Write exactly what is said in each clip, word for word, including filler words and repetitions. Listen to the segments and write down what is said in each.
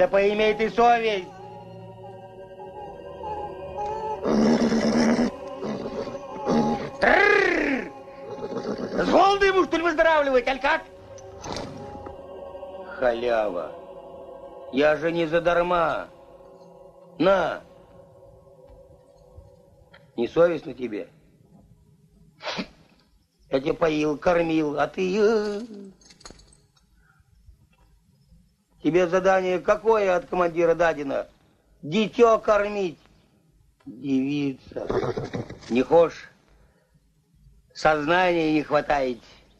Да поимей ты совесть. Трррр! С голоду ему, что ли, выздоравливать, аль как? Халява. Я же не задарма. На. Не совестно тебе? Я тебя поил, кормил, а ты... Тебе задание какое от командира дадено? Дитё кормить. Девица. Не хочешь? Сознания не хватает.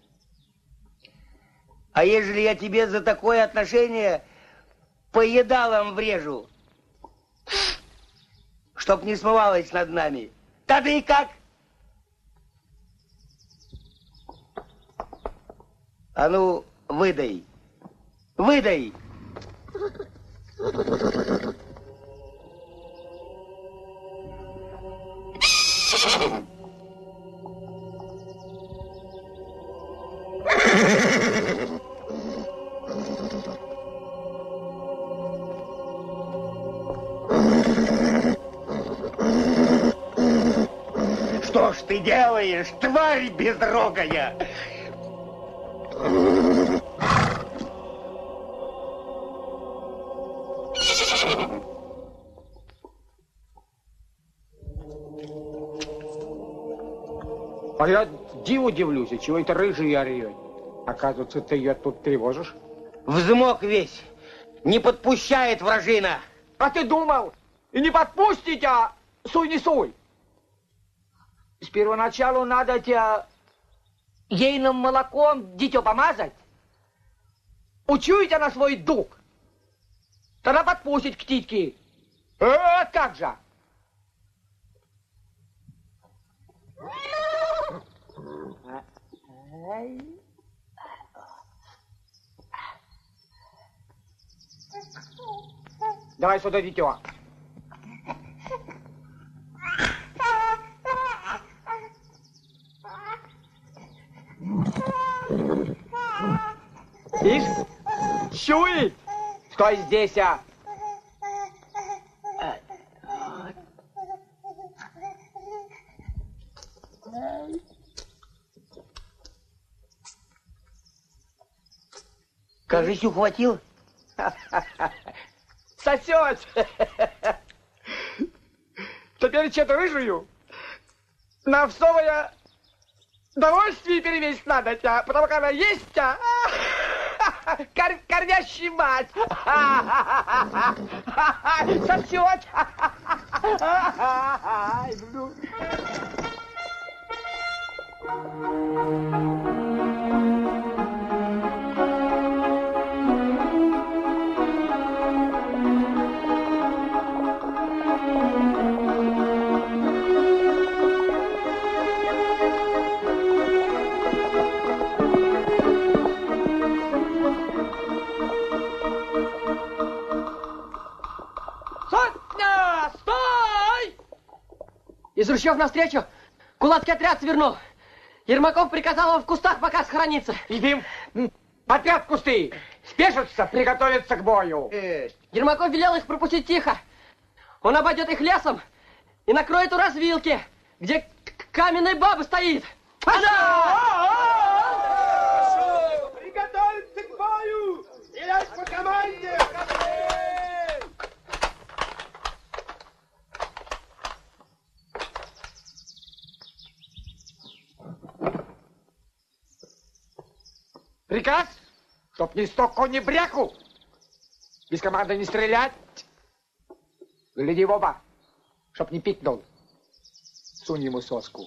А ежели я тебе за такое отношение поедалом врежу, чтоб не смывалось над нами, тогда и как? А ну, выдай. Выдай. Что ж ты делаешь, тварь безрогая? А я диву дивлюсь, чего это рыжий орёт. Оказывается, ты ее тут тревожишь? Взмок весь. Не подпущает вражина. А ты думал, и не подпустить, а суй не суй. С первоначалу надо тебя ейным молоком дитё помазать, учуять она свой дух, тогда подпустить к титьке. Э, как же? Давай сюда, дитё. Ишь, чует, что здесь, а? Кажись, ухватил. Сосет. Теперь что-то рыжую на овсовое довольствие перевесить надо, тя, потому как она есть, тя. Кор, кормящий мать. Сосет. Из ручьев навстречу кулацкий отряд свернул. Ермаков приказал вам в кустах пока схорониться. Идем. Отряд в кусты. Спешатся, приготовиться к бою. Есть. Ермаков велел их пропустить тихо. Он обойдет их лесом и накроет у развилки, где каменная баба стоит. Приготовиться к бою! Стрелять по команде! Приказ, чтоб ни стоку, ни бряку. Без команды не стрелять. Гляди в оба, чтоб не пикнул. Сунь ему соску.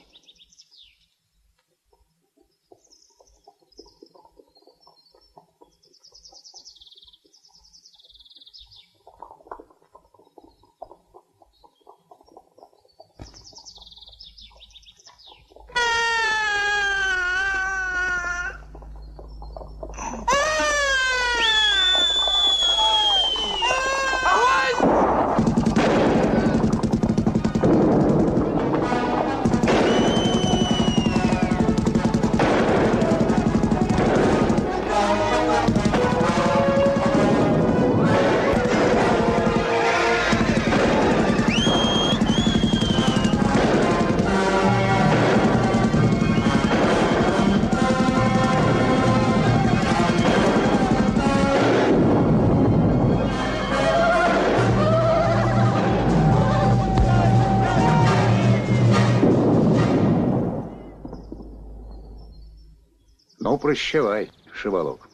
прощавай, Шибалок.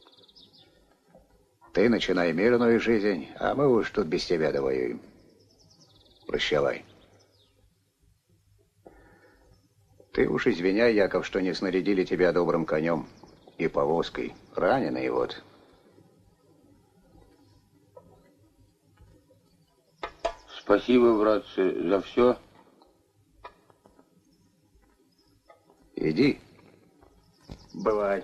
Ты начинай мирную жизнь, а мы уж тут без тебя довоюем. Прощавай. Ты уж извиняй, Яков, что не снарядили тебя добрым конем и повозкой. Раненый вот. Спасибо, братцы, за все. Иди. Бывай.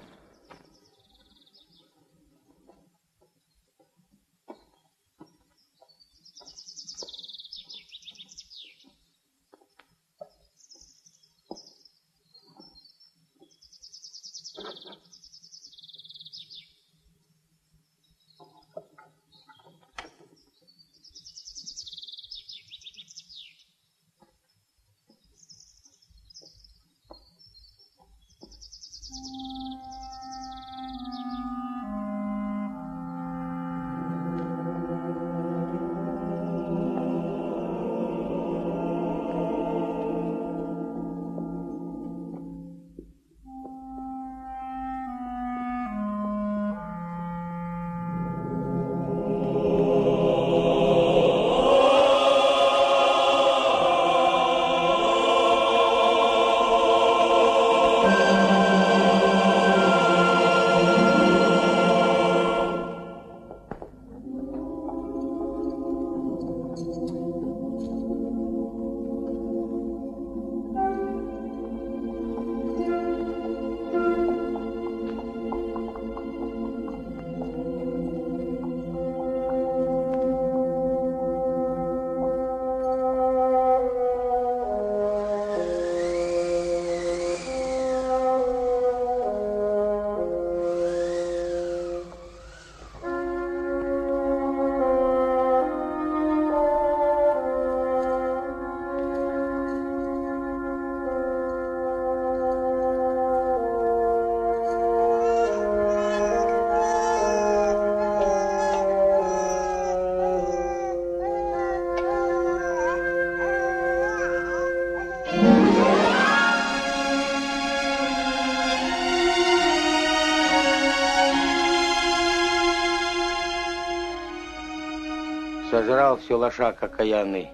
Сожрал все лошак окаянный.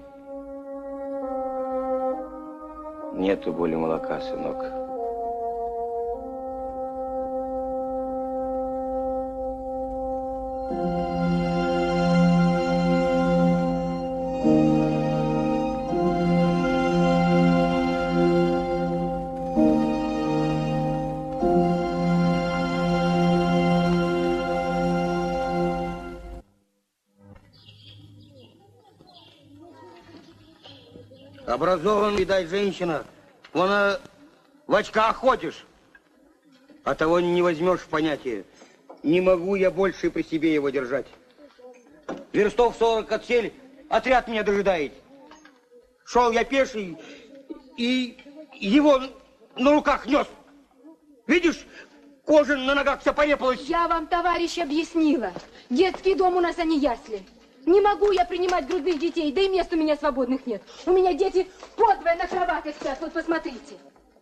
Нету боли молока, сынок. Образован, видать, женщина. Вон а, в очках ходишь. А того не возьмешь в понятие. Не могу я больше при себе его держать. Верстов сорок отсель, отряд меня дожидает. Шел я пеший и его на руках нес. Видишь, кожа на ногах вся порепалась. Я вам, товарищ, объяснила. Детский дом у нас, а не ясли. Не могу я принимать грудных детей, да и мест у меня свободных нет. У меня дети подвое на кроватях спят, вот посмотрите.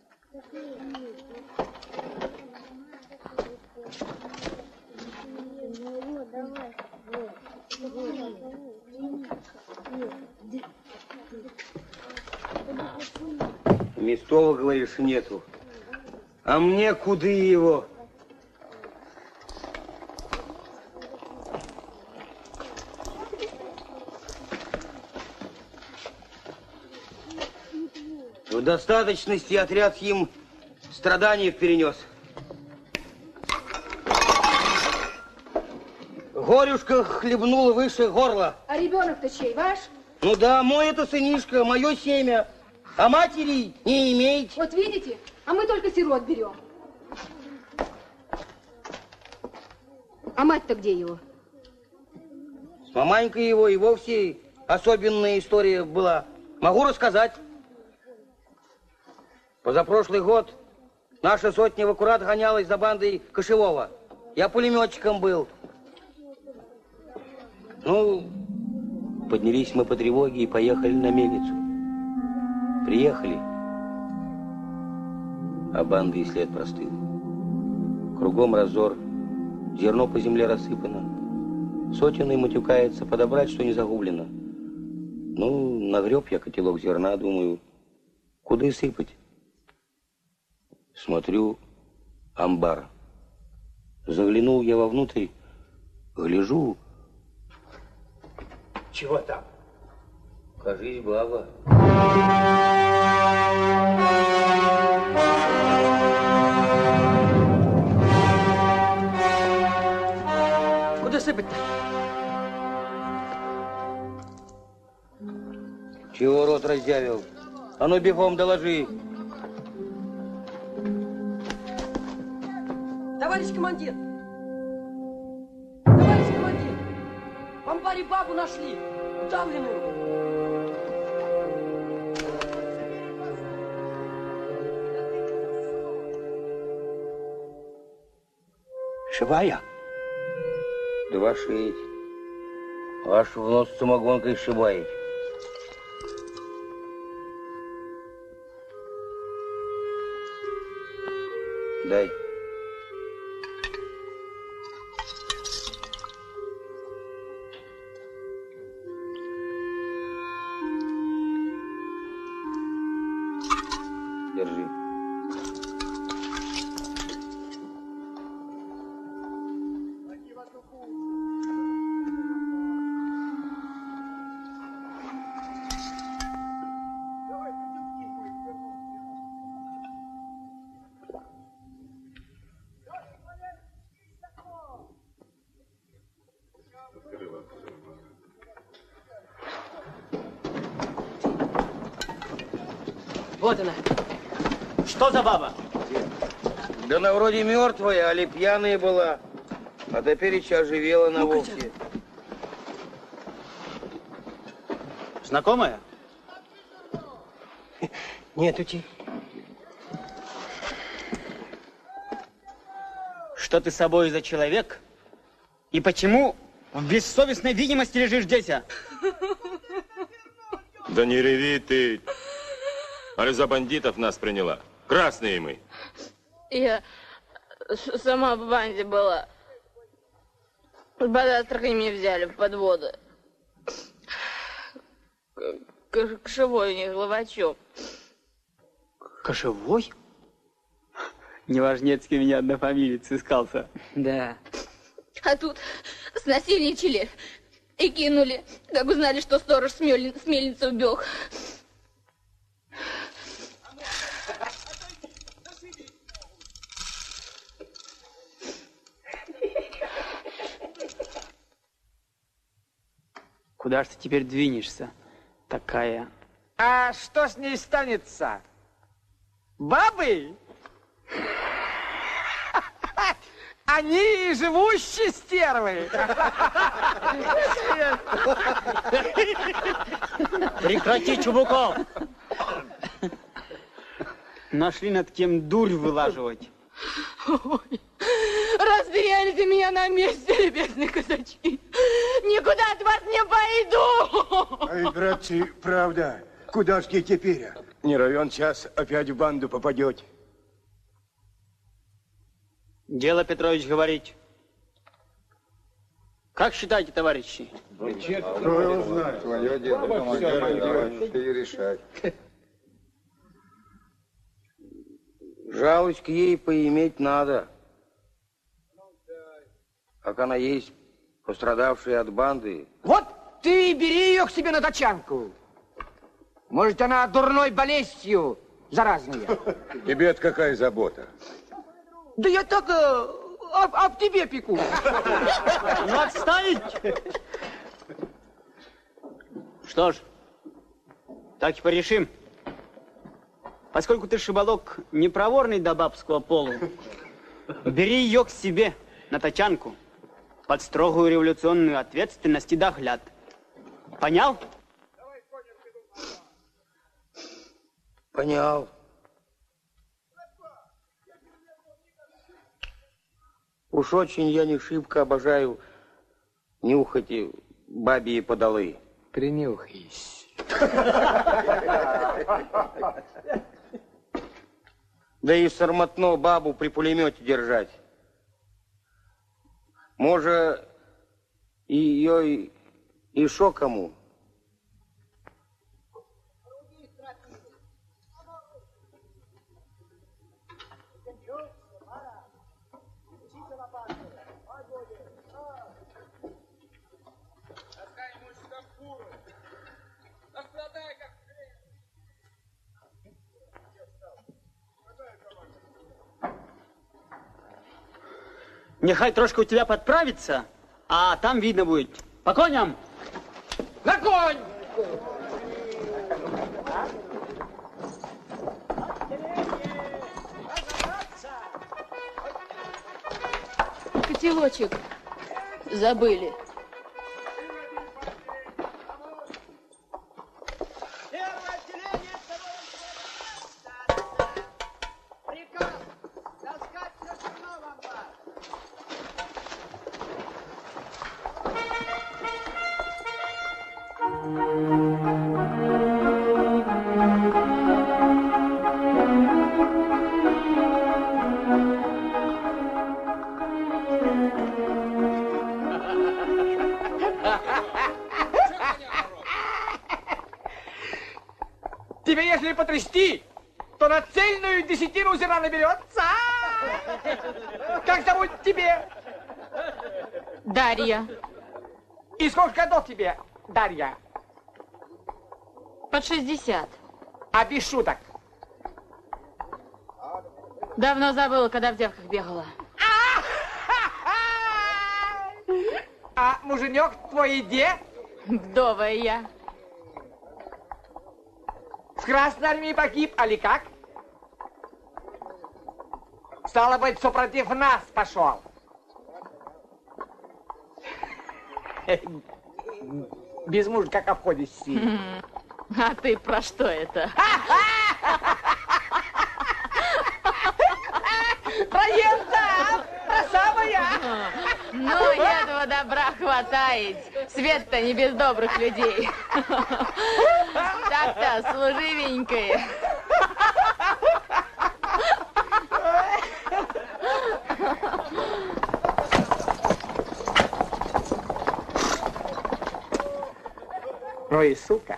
Местова, говоришь, нету. А мне куда его? В достаточности отряд им страданий перенес. Горюшка хлебнула выше горла. А ребенок-то чей, ваш? Ну да, мой это сынишка, мое семя. А матери не имеет. Вот видите, а мы только сирот берем. А мать-то где его? С маманькой его и вовсе особенная история была. Могу рассказать. Позапрошлый год наша сотня в аккурат гонялась за бандой Кошевого. Я пулеметчиком был. Ну, поднялись мы по тревоге и поехали на мельницу. Приехали, а банды и след простыл. Кругом разор, зерно по земле рассыпано. Сотенный матюкается, подобрать, что не загублено. Ну, нагреб я котелок зерна, думаю, куда и сыпать? Смотрю, амбар. Заглянул я вовнутрь, гляжу. Чего там? Кажись, баба. Куда сыпать-то? Чего рот раздявил? А ну бегом доложи. Товарищ командир! Товарищ командир! В амбаре бабу нашли, удавленную. Живая? Да ваши эти. Ваш в нос самогонкой сшибает. Дай. Держи. Вот она. Что за баба? Да на вроде мертвая, али пьяная была. А теперь еще оживела на вовсе. Знакомая? Нетути. Что ты собой за человек? И почему в бессовестной видимости лежишь здесь? А? Да не реви ты. Али за бандитов нас приняла. Красные мы. Я сама в банде была. Под Астрахань меня взяли в подводы. Кошевой у них, Главачев. Кошевой? Неважнецкий меня однофамилец искался. Да. А тут снасильничали и кинули, как узнали, что сторож с мельницы убег. Куда ж ты теперь двинешься, такая? А что с ней станется? Бабы? Они живущие стервы. Прекрати, Чубуков! Нашли над кем дурь вылаживать. Ой, расстреляйте меня на месте, любезные казачки. Никуда от вас не пойду. Ай, братцы, правда, куда ж ты теперь? Не равен час опять в банду попадете. Дело, Петрович, говорить. Как считаете, товарищи? Кто его знает? Твое дело, командир, ты решай. Жалость к ей поиметь надо. Как она есть, пострадавшая от банды. Вот ты бери ее к себе на тачанку. Может, она дурной болезнью заразная. Тебе-то какая забота? Да я так э, об, об тебе пеку. Ну, отставить! Что ж, так и порешим. Поскольку ты, шибалок, не проворный до бабского полу, бери ее к себе на тачанку под строгую революционную ответственность и догляд. Понял? Понял. Уж очень я не шибко обожаю нюхать и бабьи подолы. Принюхайся. Да и сормотно бабу при пулемете держать. Может, ее и шо кому? Нехай трошки у тебя подправится, а там видно будет. По коням! На конь! Котелочек забыли. Тебе, если потрясти, то на цельную десятину зерна наберется. Как зовут тебе? Дарья. И сколько годов тебе, Дарья? Под шестьдесят. А без шуток? Давно забыла, когда в девках бегала. А муженек твой где? Вдовая я. В Красной Армии погиб, али как? Стало быть, что против нас пошел. Без мужа как обходишься? А ты про что это? Проезда! Та самая! Ну, этого добра хватает. Свет-то не без добрых людей. Так-то, служивенькая. Ой, сука.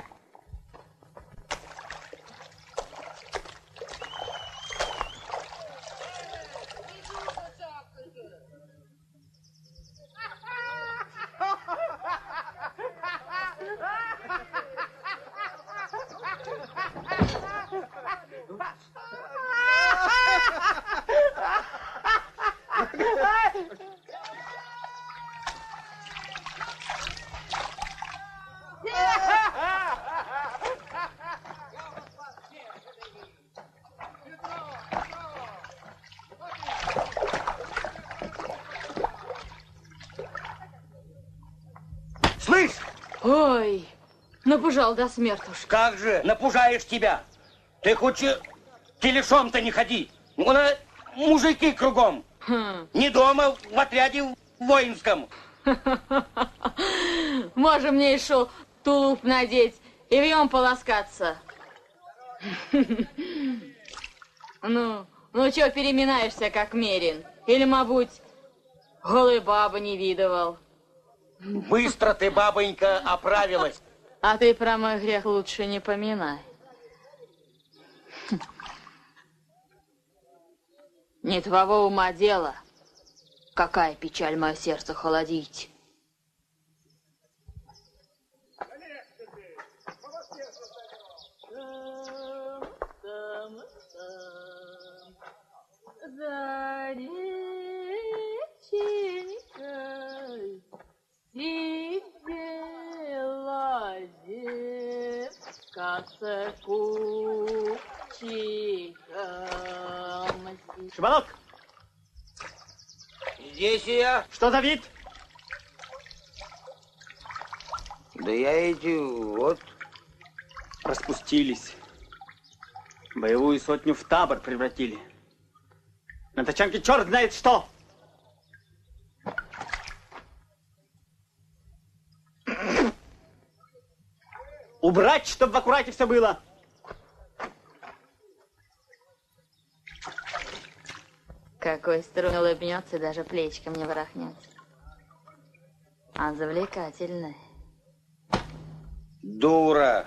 Слышь! Ой, напужал до смертушки. Как же напужаешь тебя? Ты хоть телешом-то не ходи. Вон мужики кругом. Хм. Не дома, в отряде воинском. Можем мне еще тулуп надеть и в нем полоскаться. Ну, ну что переминаешься, как мерин? Или, мабуть, голой бабы не видывал? Быстро ты, бабонька, оправилась. А ты про мой грех лучше не поминай. Не твоего ума дело. Какая печаль мое сердце холодить. За реченькой сидела девка с купчиком. Шибанок! Здесь я. Что за вид? Да я эти вот. Распустились. Боевую сотню в табор превратили. На тачанке черт знает что. Убрать, чтобы в аккурате все было. Какой струн улыбнется, даже плечиком не ворохнется. Он завлекательный. Дура.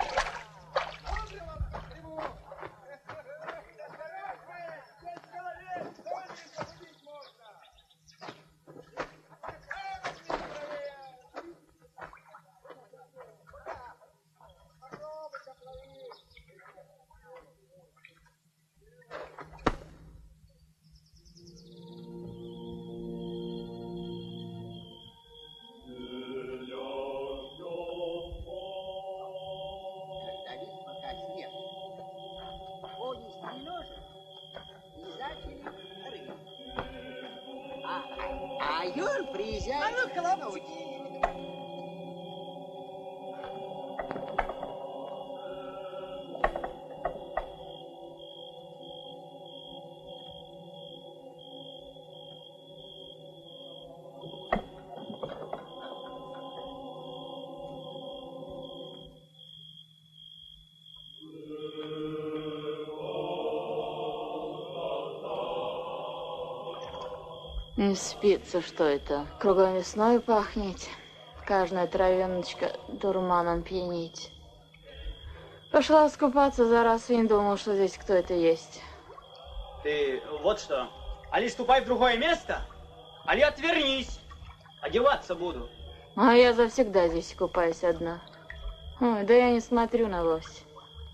Не спится, что это. Кругом весной пахнет. Каждая травиночка дурманом пьянит. Пошла скупаться за раз и не думал, что здесь кто-то есть. Ты вот что. Али ступай в другое место, али отвернись. Одеваться буду. А я завсегда здесь купаюсь одна. Ой, да я не смотрю на лось.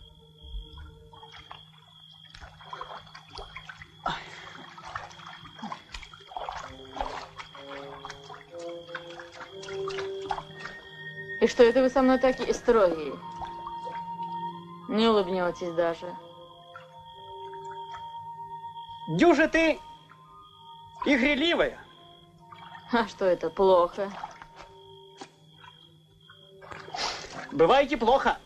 И что это вы со мной такие строгие? Не улыбнетесь даже. Дюжа ты игриливая. А что это, плохо? Бываете плохо.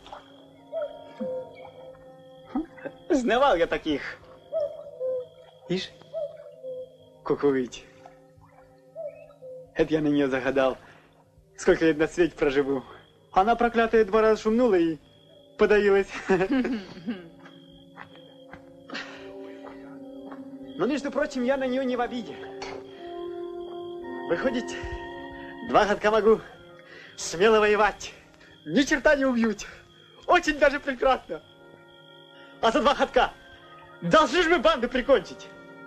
Знавал я таких. Ишь, кукуете. Это я на нее загадал. Сколько лет на свете проживу. Она, проклятая, два раза шумнула и подавилась. Но, между прочим, я на нее не в обиде. Выходит, два годка могу смело воевать. Ни черта не убьют. Очень даже прекрасно. А за два годка должны же мы банду прикончить.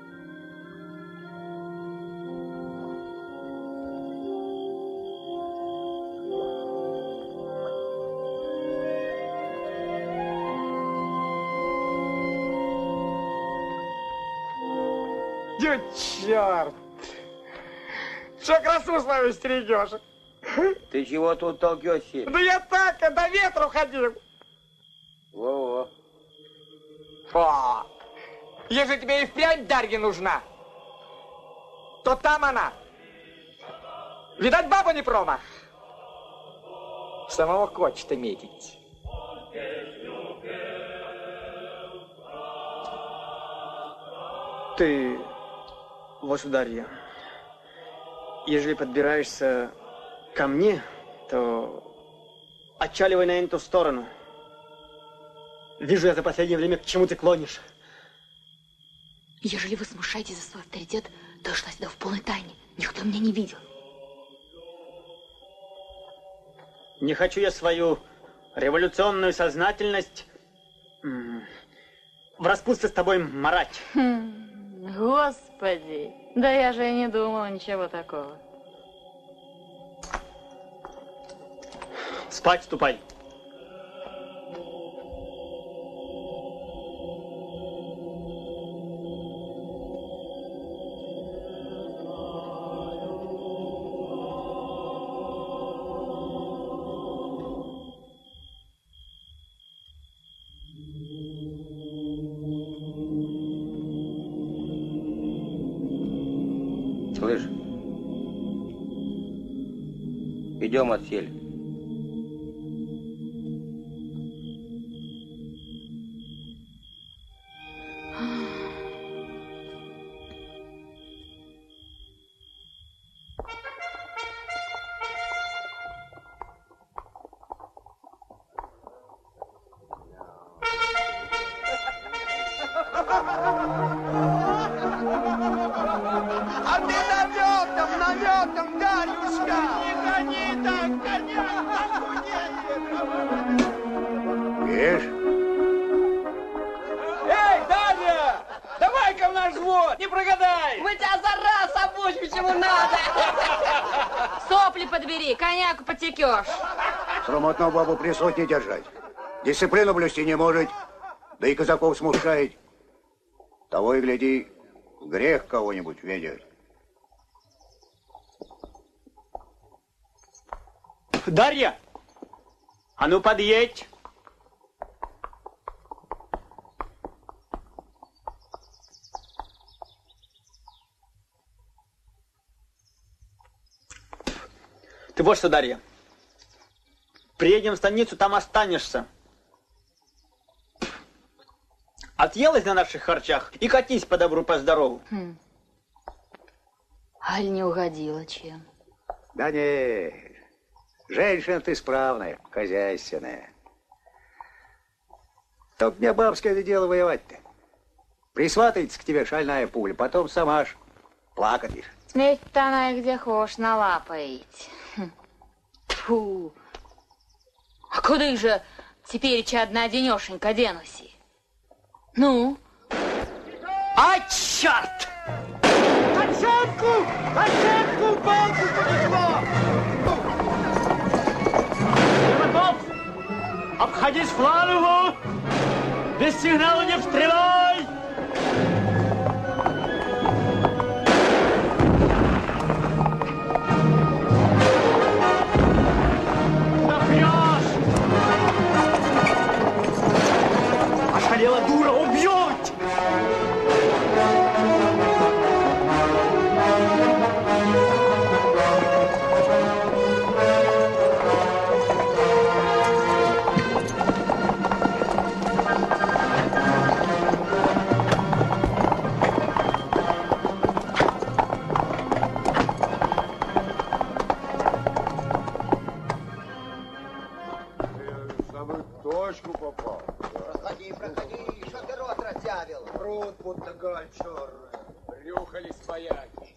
Черт! Что красу свою стерегешь? Ты чего тут толкешься? Да я так, до ветру ходил. Во-во. О, если тебе и впрямь Дарья нужна, то там она. Видать, баба не промах. Самого хочет метить. Ты, вот Дарья, ежели подбираешься ко мне, то отчаливай на эту сторону. Вижу я за последнее время, к чему ты клонишь. Ежели вы смущаетесь за свой авторитет, то я шла сюда в полной тайне. Никто меня не видел. Не хочу я свою революционную сознательность в распутстве с тобой марать. Хм, Господи, да я же и не думала ничего такого. Спать ступай. Слышь, идем отсель. А ты наметом, наметом, Дарюшка! Видишь? Эй, Дарья! Давай-ка в наш взвод, не прогадай! Мы тебя за раз обучим, чему надо! Сопли подбери, коньяку потекешь. Срамотно бабу при сотне держать. Дисциплину блюсти не может, да и казаков смущает. Того и гляди, грех кого-нибудь ведет. Дарья, а ну подъедь. Ты вот что, Дарья, приедем в станицу, там останешься. Отъелась на наших харчах и катись по добру, по здорову. Хм. Аль не угодила чем? Да не, женщина ты справная, хозяйственная. Только мне бабское дело воевать-то. Присватается к тебе шальная пуля, потом сама ж плакать. Сметь-то она и где хошь налапаить. Тьфу. А куда же теперь одна денешенька денуси? Ну? А, черт! Тачанку! Тачанку! Палку понесло! Ермаков! Обходи с флангу! Без сигнала не стреляй! Ошалела дура, убьет! Точку попал. Проходи, проходи, что ты рот растявил? Рот будто галь черная. Рюхались вояки.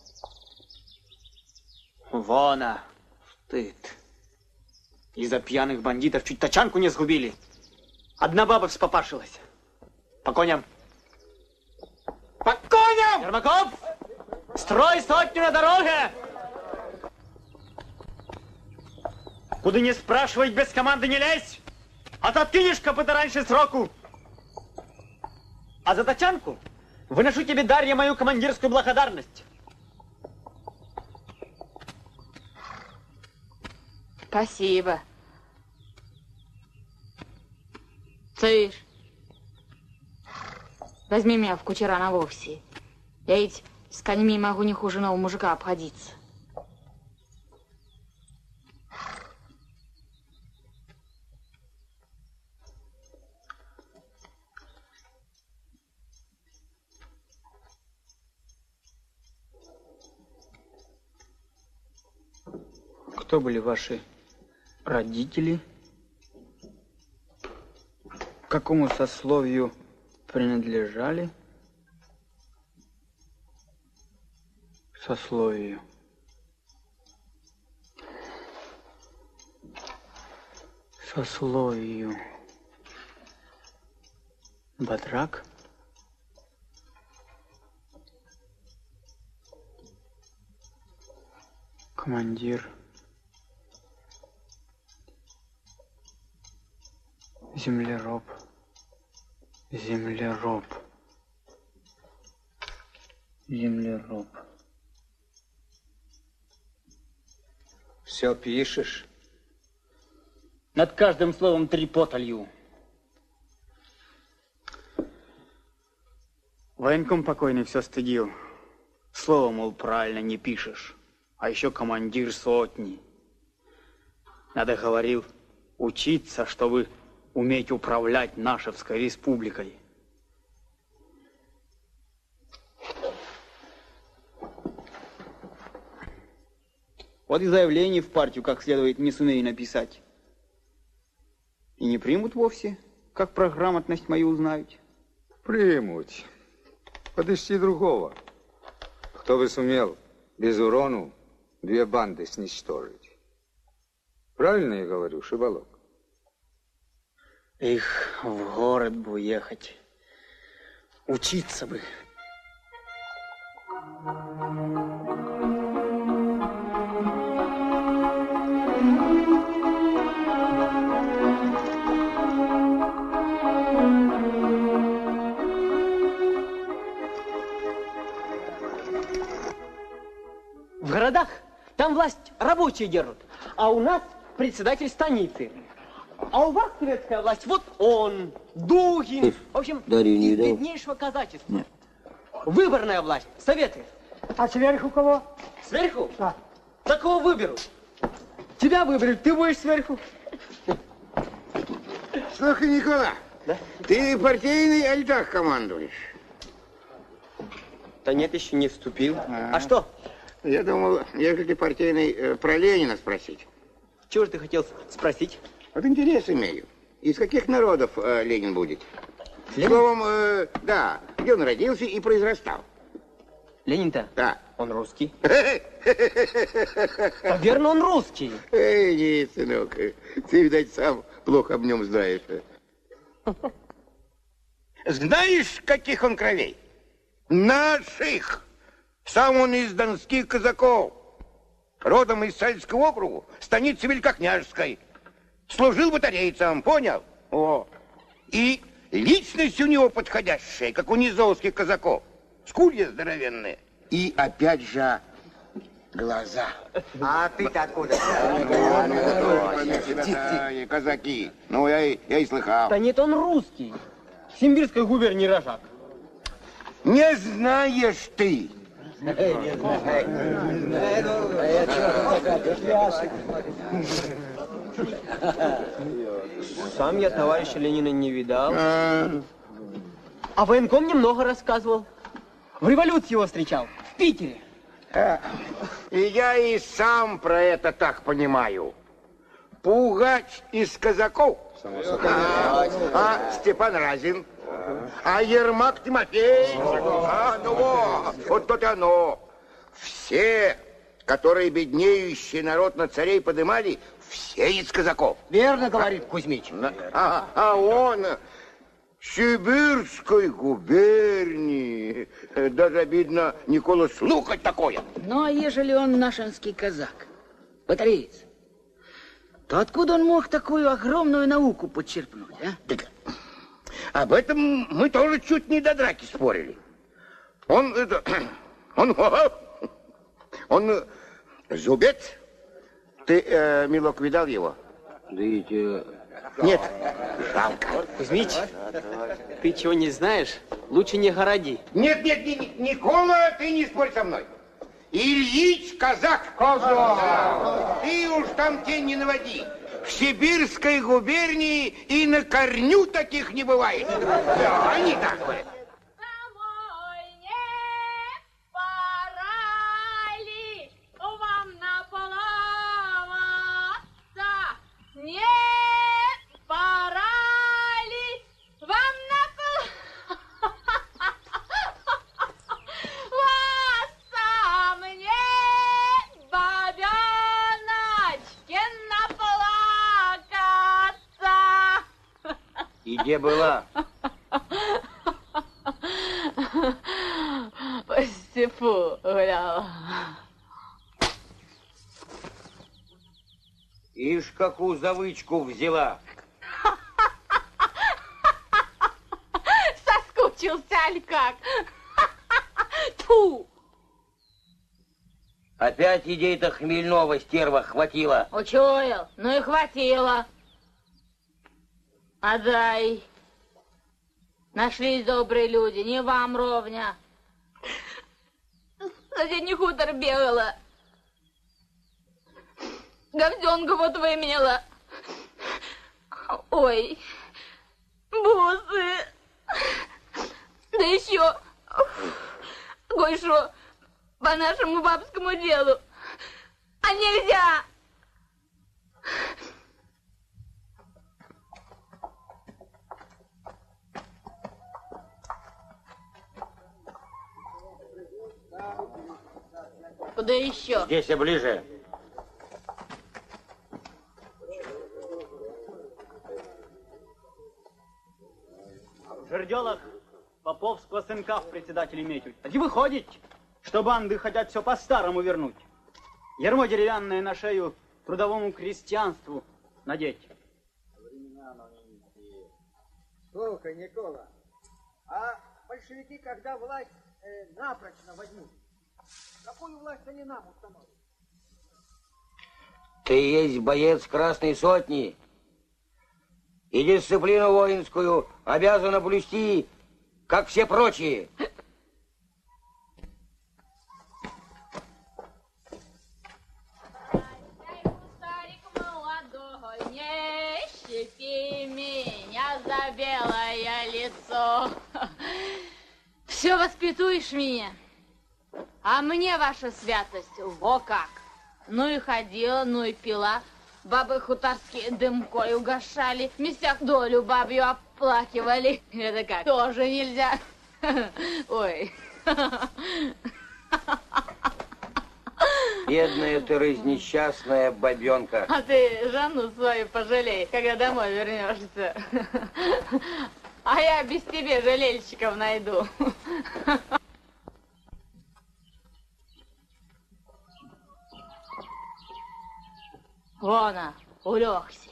Вона, стыд. Из-за пьяных бандитов чуть тачанку не сгубили. Одна баба вспопашилась. По коням. По коням! Ермаков! Строй сотню на дороге! Куда не спрашивать, без команды не лезь! А то откинешь копыта раньше сроку. А за тачанку выношу тебе, Дарья, мою командирскую благодарность. Спасибо. Слышь, возьми меня в кучера на вовсе. Я ведь с коньми могу не хуже нового мужика обходиться. Кто были ваши родители? К какому сословию принадлежали? Сословию. Сословию. Батрак? Командир. Землероб. Землероб. Землероб. Все пишешь? Над каждым словом три пота лью. Военком покойный все стыдил. Слово, мол, правильно не пишешь. А еще командир сотни. Надо, говорил, учиться, чтобы уметь управлять Нашевской республикой. Вот и заявление в партию как следует не сумею написать. И не примут вовсе, как про грамотность мою узнают. Примут. Подыщи другого. Кто бы сумел без урону две банды сничтожить. Правильно я говорю, Шибалок? Их в город бы уехать. Учиться бы. В городах там власть рабочие держат, а у нас председатель станицы. А у вас советская власть, вот он, Дугин, в общем, Дарью не из видал? беднейшего казачества. Нет. Выборная власть, советы. А сверху кого? Сверху? Да. Такого выберут. Тебя выберут, ты будешь сверху. Слушай, Никола, да? Ты партийный аль так командуешь? Да нет, еще не вступил. А, а что? Я думал, если ты партийный, э, про Ленина спросить. Чего же ты хотел спросить? Вот интерес имею. Из каких народов э, Ленин будет? Ленин? Словом, э, да, где он родился и произрастал. Ленин-то? Да. Он русский. Верно, он русский. Эй, нет, сынок, ты, видать, сам плохо об нем знаешь. Знаешь, каких он кровей? Наших! Сам он из донских казаков. Родом из Сальского округа, станицы Великокняжеской. Служил батарейцем, понял? О. И личность у него подходящая, как у низовских казаков. Скулья здоровенные. И опять же глаза. А ты-то откуда? Казаки. Ну, я, и- я и слыхал. Да нет, он русский. Симбирской губернии рожак. Не знаешь ты. Сам я товарища Ленина не видал. А, А военком немного рассказывал. В революции его встречал. В Питере. а, и я и сам про это так понимаю. Пугач из казаков. А, а Степан Разин. А Ермак Тимофеевич. А, ну вот, вот то-то оно. Все, которые беднеющий народ на царей подымали, все из казаков. Верно говорит Кузьмич. А, а он Сибирской губернии. Даже обидно, Никола, слухать такое. Ну, а ежели он нашинский казак, батареец, то откуда он мог такую огромную науку подчерпнуть, а? Так, об этом мы тоже чуть не до драки спорили. Он, это, он, он зубец. Ты, э, милок, видал его? Да ведь... э, Нет, жалко. Кузьмич, ты чего не знаешь, лучше не городи. Нет, нет, не- не- Никола, ты не спорь со мной. Ильич казак. Коза. Ты уж там тень не наводи. В Сибирской губернии и на корню таких не бывает. Да, они так говорят. Не пора ли вам на пол... Вас мне, бабеночки, наплакаться. И где была? По степу гуляла. Ишь, какую завычку взяла. Соскучился, аль как? Тьфу! Опять идей-то хмельного стерва хватило. Учуял, ну и хватило. Отдай. Нашлись добрые люди, не вам ровня. Соседний хутор бегала. Говзенка вот выменяла. Ой, бусы. Да еще кое-что по нашему бабскому делу. А нельзя. Куда еще? Здесь и ближе. жердьолах поповского сынка в председателе метят. А выходит, что банды хотят все по-старому вернуть. Ярмо деревянное на шею трудовому крестьянству надеть. Слушай, Никола, а большевики, когда власть э, напрочно возьмут, какую власть они нам установят? Ты есть боец Красной Сотни. И дисциплину воинскую обязана блюсти, как все прочие. Щепи меня за белое лицо. Все воспитуешь меня. А мне ваша святость, во как. Ну и ходила, ну и пила. Бабы хуторские дымкой угошали. В местях долю бабью оплакивали. Это как? Тоже нельзя. Ой. Бедная ты разнесчастная бабенка. А ты жену свою пожалей, когда домой вернешься. А я без тебя жалельщиков найду. Вон он, улегся.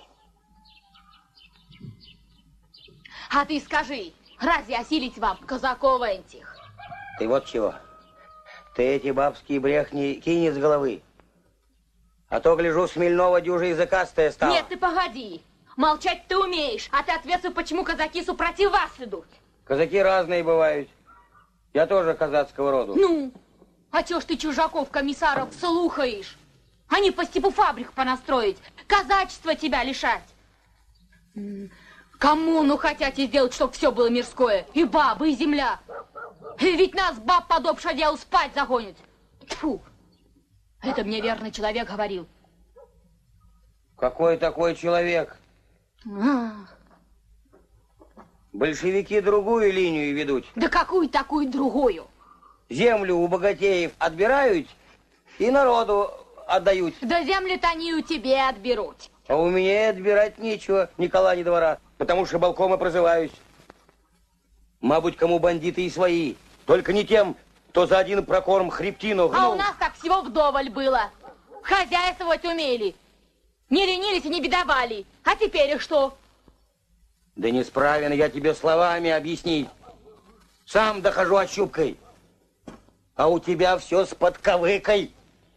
А ты скажи, разве осилить вам казаков этих? Ты вот чего. Ты эти бабские брехни кинь из головы. А то, гляжу, Смельного дюжа языкастая стала. Нет, ты погоди. Молчать ты умеешь, а ты ответствуй, почему казаки супротив вас идут. Казаки разные бывают. Я тоже казацкого роду. Ну, а чё ж ты чужаков, комиссаров слухаешь? Они по степу фабрик понастроить, казачество тебя лишать. Коммуну хотите сделать, чтоб все было мирское, и бабы, и земля. И ведь нас, баб, подобшее дело, спать загонит. Тьфу, это мне верный человек говорил. Какой такой человек? А. Большевики другую линию ведут. Да какую такую другую? Землю у богатеев отбирают и народу отдают. Да землю-то они у тебя отберут. А у меня отбирать нечего, ни кола, ни двора, потому что балком и прозываюсь. Мабуть, кому бандиты и свои, только не тем, кто за один прокорм хребтину гнул. А у нас так всего вдоволь было. Хозяйствовать умели. Не ленились и не бедовали. А теперь их что? Да несправен я тебе словами объяснить. Сам дохожу ощупкой. А у тебя все с подковыкой.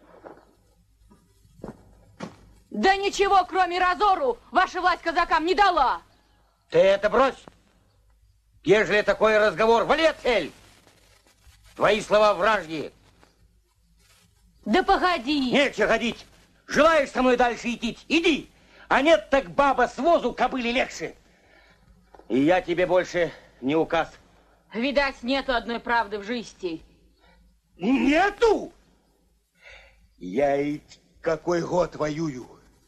Да ничего, кроме разору, ваша власть казакам не дала. Ты это брось. Ежели такой разговор, вали цель. Твои слова вражьи. Да погоди. Нечего ходить. Желаешь со мной дальше идти? Иди. А нет, так баба с возу кобыли легче. И я тебе больше не указ. Видать, нету одной правды в жизни. Нету? Я и какой год воюю.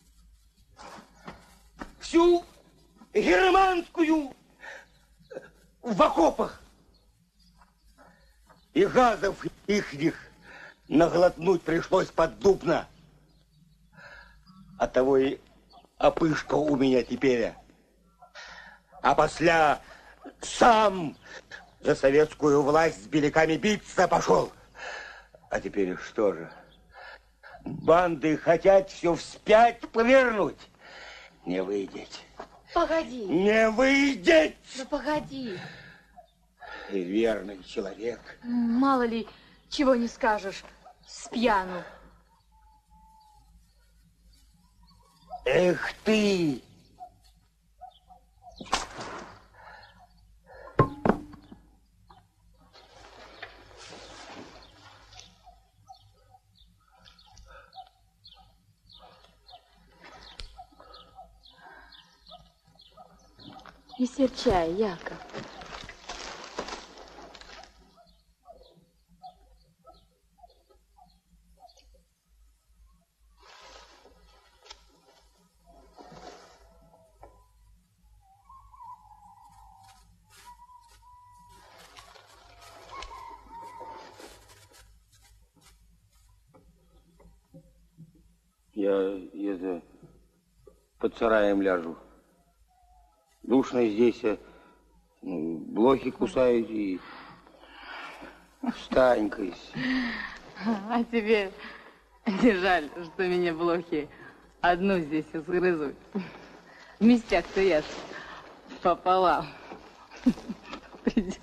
Всю германскую в окопах. И газов ихних наглотнуть пришлось поддубно. Оттого и опышка у меня теперь. А после сам за советскую власть с беляками биться пошел. А теперь что же? Банды хотят все вспять повернуть. Не выйдет. Погоди. Не выйдет. Ну погоди. Верный человек. Мало ли, чего не скажешь с пьяну. Эх ты! Не серчай, Яков. Я это, под сараем ляжу. Душно здесь, ну, Блохи кусают и... Встань-ка. А тебе не жаль, что меня блохи одну здесь изгрызут? В местях-то я пополам. Придется.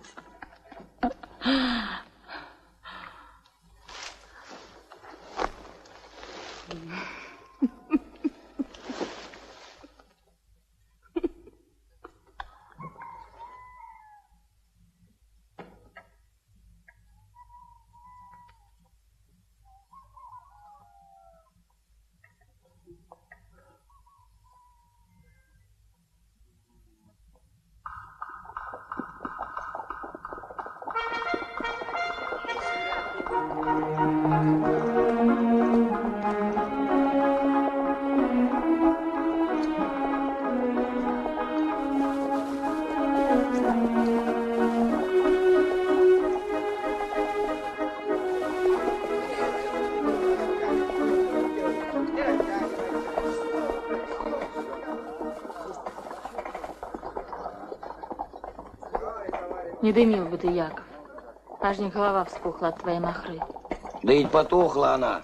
Не дымил бы ты, Яков. Аж не голова вспухла от твоей махры. Да ведь потухла она.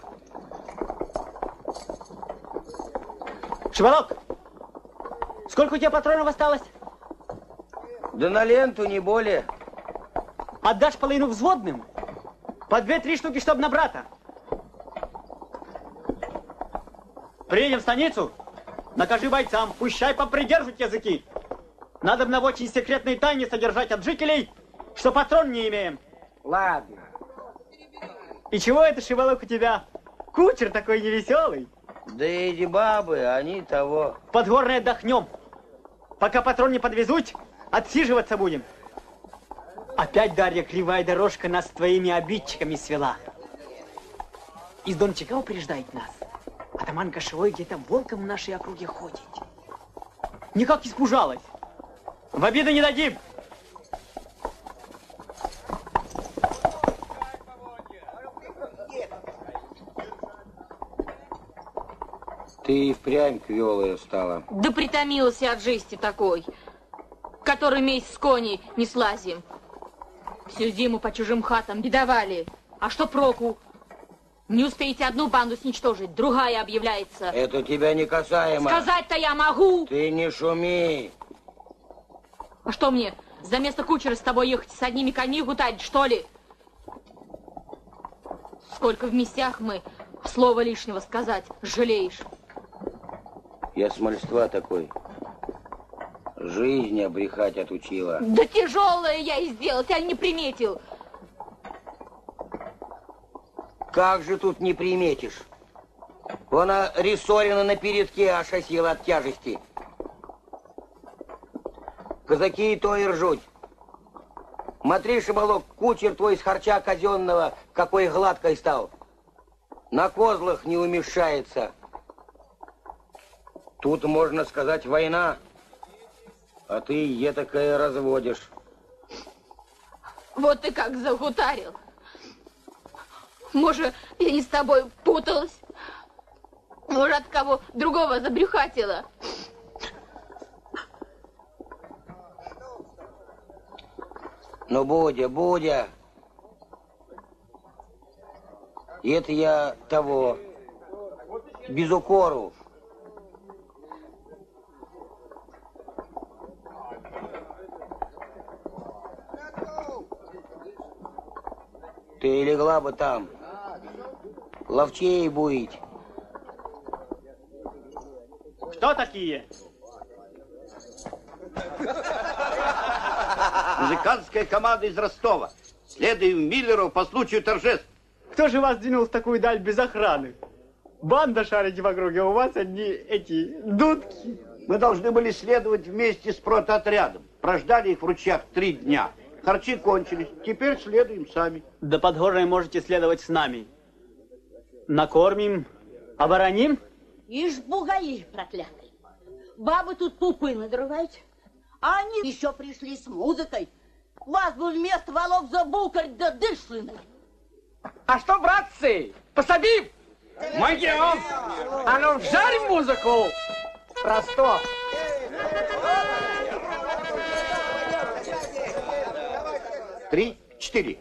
Шибалок, сколько у тебя патронов осталось? Да на ленту, не более. Отдашь половину взводным? По две-три штуки, чтоб на брата. Приедем в станицу, накажи бойцам, пущай попридержат языки. Надо бы на очень секретной тайне содержать от жителей, что патрон не имеем. Ладно. И чего это, Шибалок, у тебя? Кучер такой невеселый. Да эти бабы, они того. Подгорные отдохнем. Пока патрон не подвезут, отсиживаться будем. Опять, Дарья, кривая дорожка нас с твоими обидчиками свела. Из Дончака упреждает нас. Атаман Кошевой где-то волком в нашей округе ходит. Никак испужалась. В обиду не дадим. Ты и впрямь квелая стала. Да притомился от жизни такой, который месяц с коней не слазим. Всю зиму по чужим хатам бедовали. А что проку? Не успеете одну банду сничтожить, другая объявляется. Это тебя не касаемо. Сказать-то я могу. Ты не шуми. А что мне, за место кучера с тобой ехать, с одними коньми гутарить, что ли? Сколько в местях мы слова лишнего сказать, жалеешь. Я с мальства такой. Жизнь обрехать отучила. Да тяжелое я и сделал, я не приметил. Как же тут не приметишь? Она рессорина на передке ошасила от тяжести. Казаки и то и ржуть. Смотри, Шибалок, кучер твой с харча казенного, какой гладкой стал. На козлах не умешается. Тут, можно сказать, война, а ты етакое разводишь. Вот ты как загутарил. Может, я не с тобой путалась? Может, от кого другого забрюхатила? Ну, Будя, Будя. Это я того, без укору. Ты легла бы там, ловчей будет. Кто такие? Музыкантская команда из Ростова. Следуем Миллеру по случаю торжеств. Кто же вас двинул в такую даль без охраны? Банда шарите в округе, у вас одни эти дудки. Мы должны были следовать вместе с протоотрядом. Прождали их в ручьях три дня. Харчи кончились, теперь следуем сами. Да Подгорной можете следовать с нами. Накормим, обороним. Ишь, бугаи проклятый. Бабы тут пупы надрывают, а они еще пришли с музыкой. Вас бы вместо валов забукарь да дышлины. А что, братцы, пособим? Могем. А ну, вжарим музыку. Ростов. три, четыре.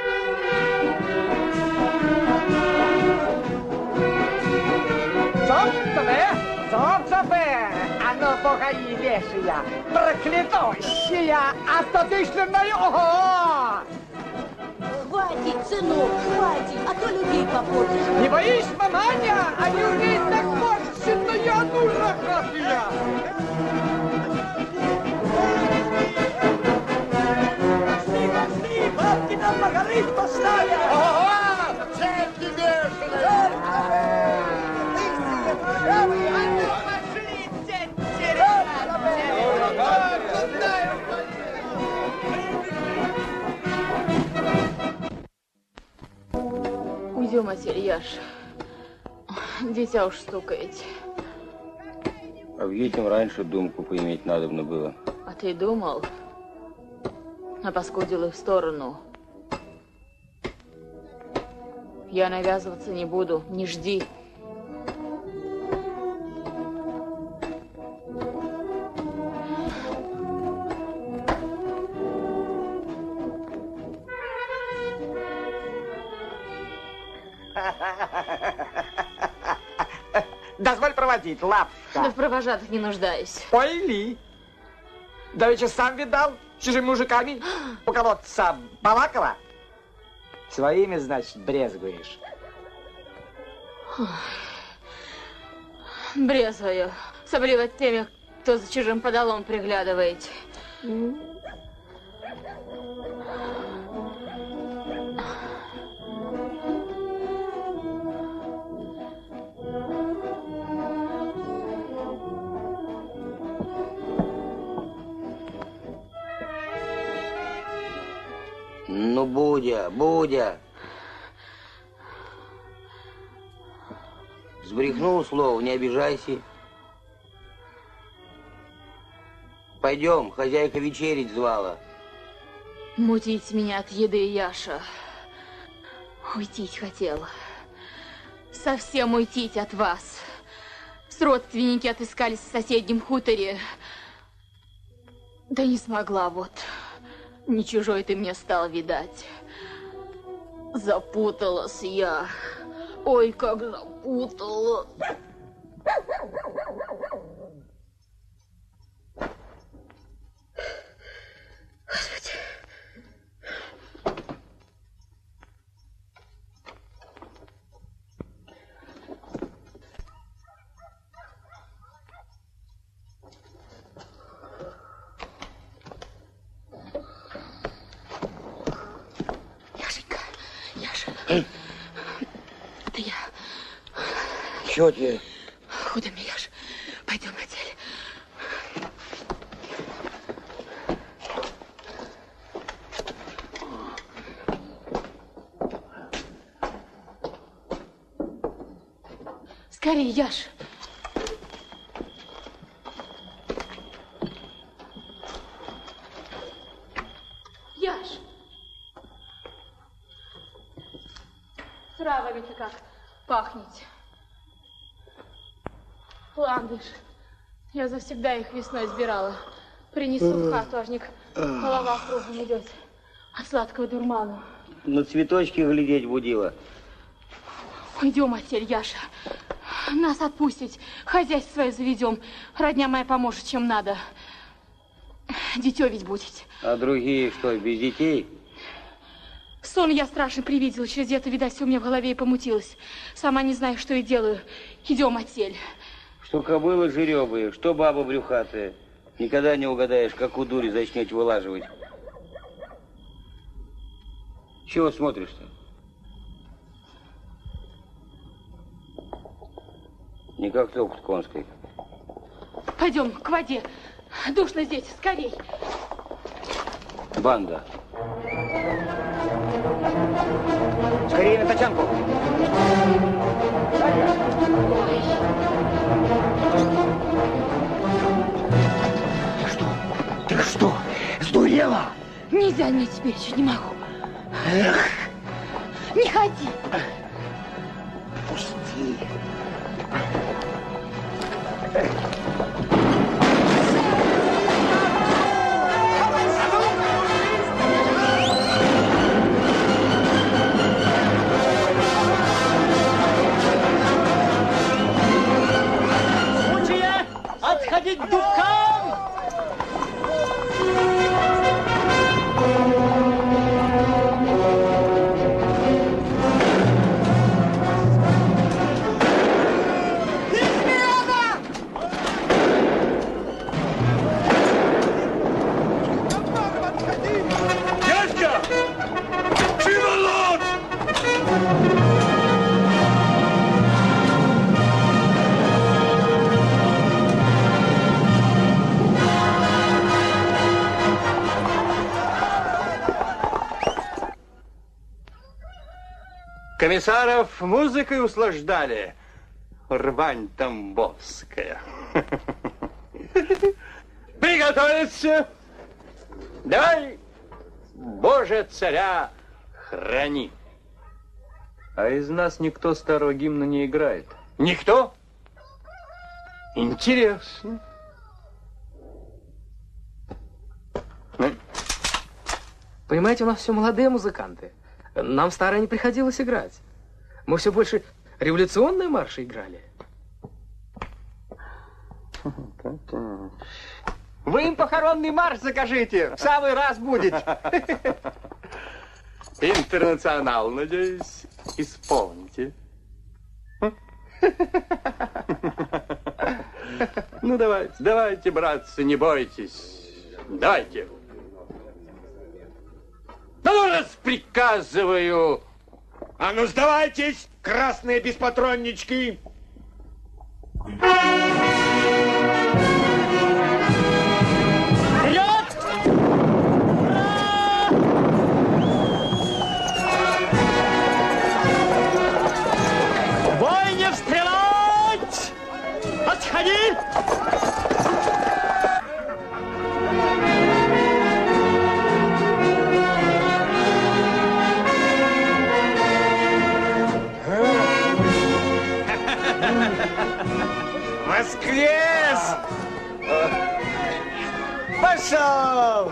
Солнцеве, солнцеве, оно погоди, лешая, проклятущая, остаточная, ого! Хватит, сынок, хватит, а то людей попортишь. Не боишься, маманя? Они умеют так морщиться, я дура хатая. Пошли, пошли, бабки нам на горы поставят. Ого! Цепи бешеные! Пошли, тетя! Уйдем, матерь, Яш. Дитя уж стукаете. А в этим раньше думку поиметь надобно было. А ты думал? Напаскудил их в сторону. Я навязываться не буду, не жди. Дозволь проводить, лапка. Да в провожатых не нуждаюсь. Ой, Ли. Да ведь сам видал, чужими мужиками у кого-то балакала. Своими, значит, брезгуешь. Брезгую. Особливо теми, кто за чужим подолом приглядывает. Ну, Будя, Будя. Сбрехнул слово, не обижайся. Пойдем, хозяйка вечерить звала. Мутить меня от еды, Яша. Уйтить хотел. Совсем уйтить от вас. С родственники отыскались в соседнем хуторе. Да не смогла вот. Не чужой ты мне стал, видать. Запуталась я. Ой, как запуталась. Господи. Яшенька, Яша. Это я. Чего тебе? Худо мне, Яш. Пойдем на деле. Скорее, Яш. Яш. Травами-то как пахнет. Ландыш. Я завсегда их весной сбирала. Принесу в хату, ажник голова кругом идет. От сладкого дурмана. На цветочки глядеть будила. Уйдем, отель, Яша. Нас отпустить. Хозяйство свое заведем. Родня моя поможет, чем надо. Дитё ведь будет. А другие что, без детей? Сон я страшно привидела. Через это, видать, все у меня в голове и помутилось. Сама не знаю, что и делаю. Идем, отель. Что кобыла жеребые, что баба брюхатая. Никогда не угадаешь, какую дурь зачнете вылаживать. Чего смотришь-то? Не как топот конской. Пойдем к воде. Душно здесь, скорей. Банда. Скорее на тачанку. Ты что, сдурела? Нельзя мне теперь, еще не могу. Эх. Не ходи. Пусти. Комиссаров музыкой услаждали. Рвань тамбовская. Приготовиться! Давай, Боже, царя храни. А из нас никто старого гимна не играет. Никто? Интересно. Понимаете, у нас все молодые музыканты. Нам старое не приходилось играть. Мы все больше революционные марши играли. Вы им похоронный марш закажите. В самый раз будет. Интернационал, надеюсь, исполните. Ну, давайте, давайте, братцы, не бойтесь. Давайте. Ну, раз приказываю. А ну, сдавайтесь, красные беспатроннички. Бойня стрелять! Отходи! Воскрес! Пошел!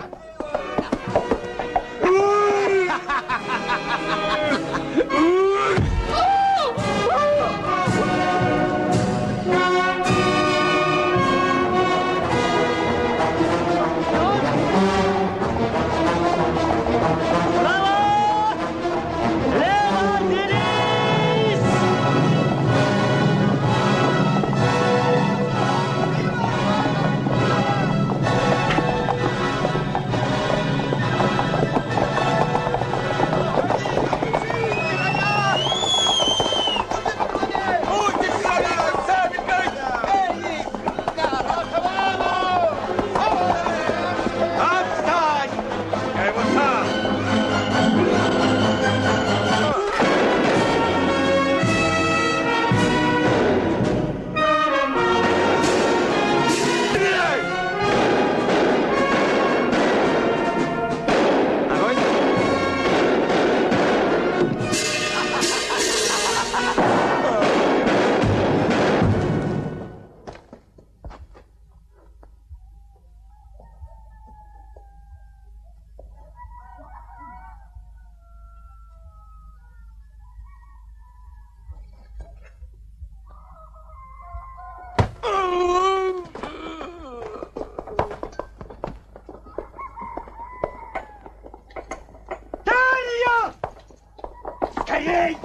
Скорей!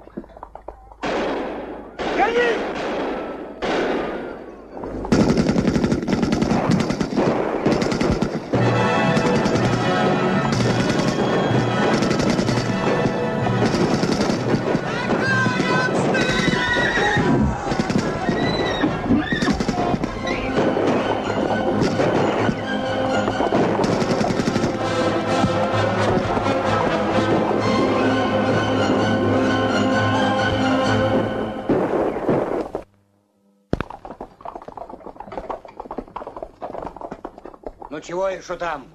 Гони! Ну чего и что там?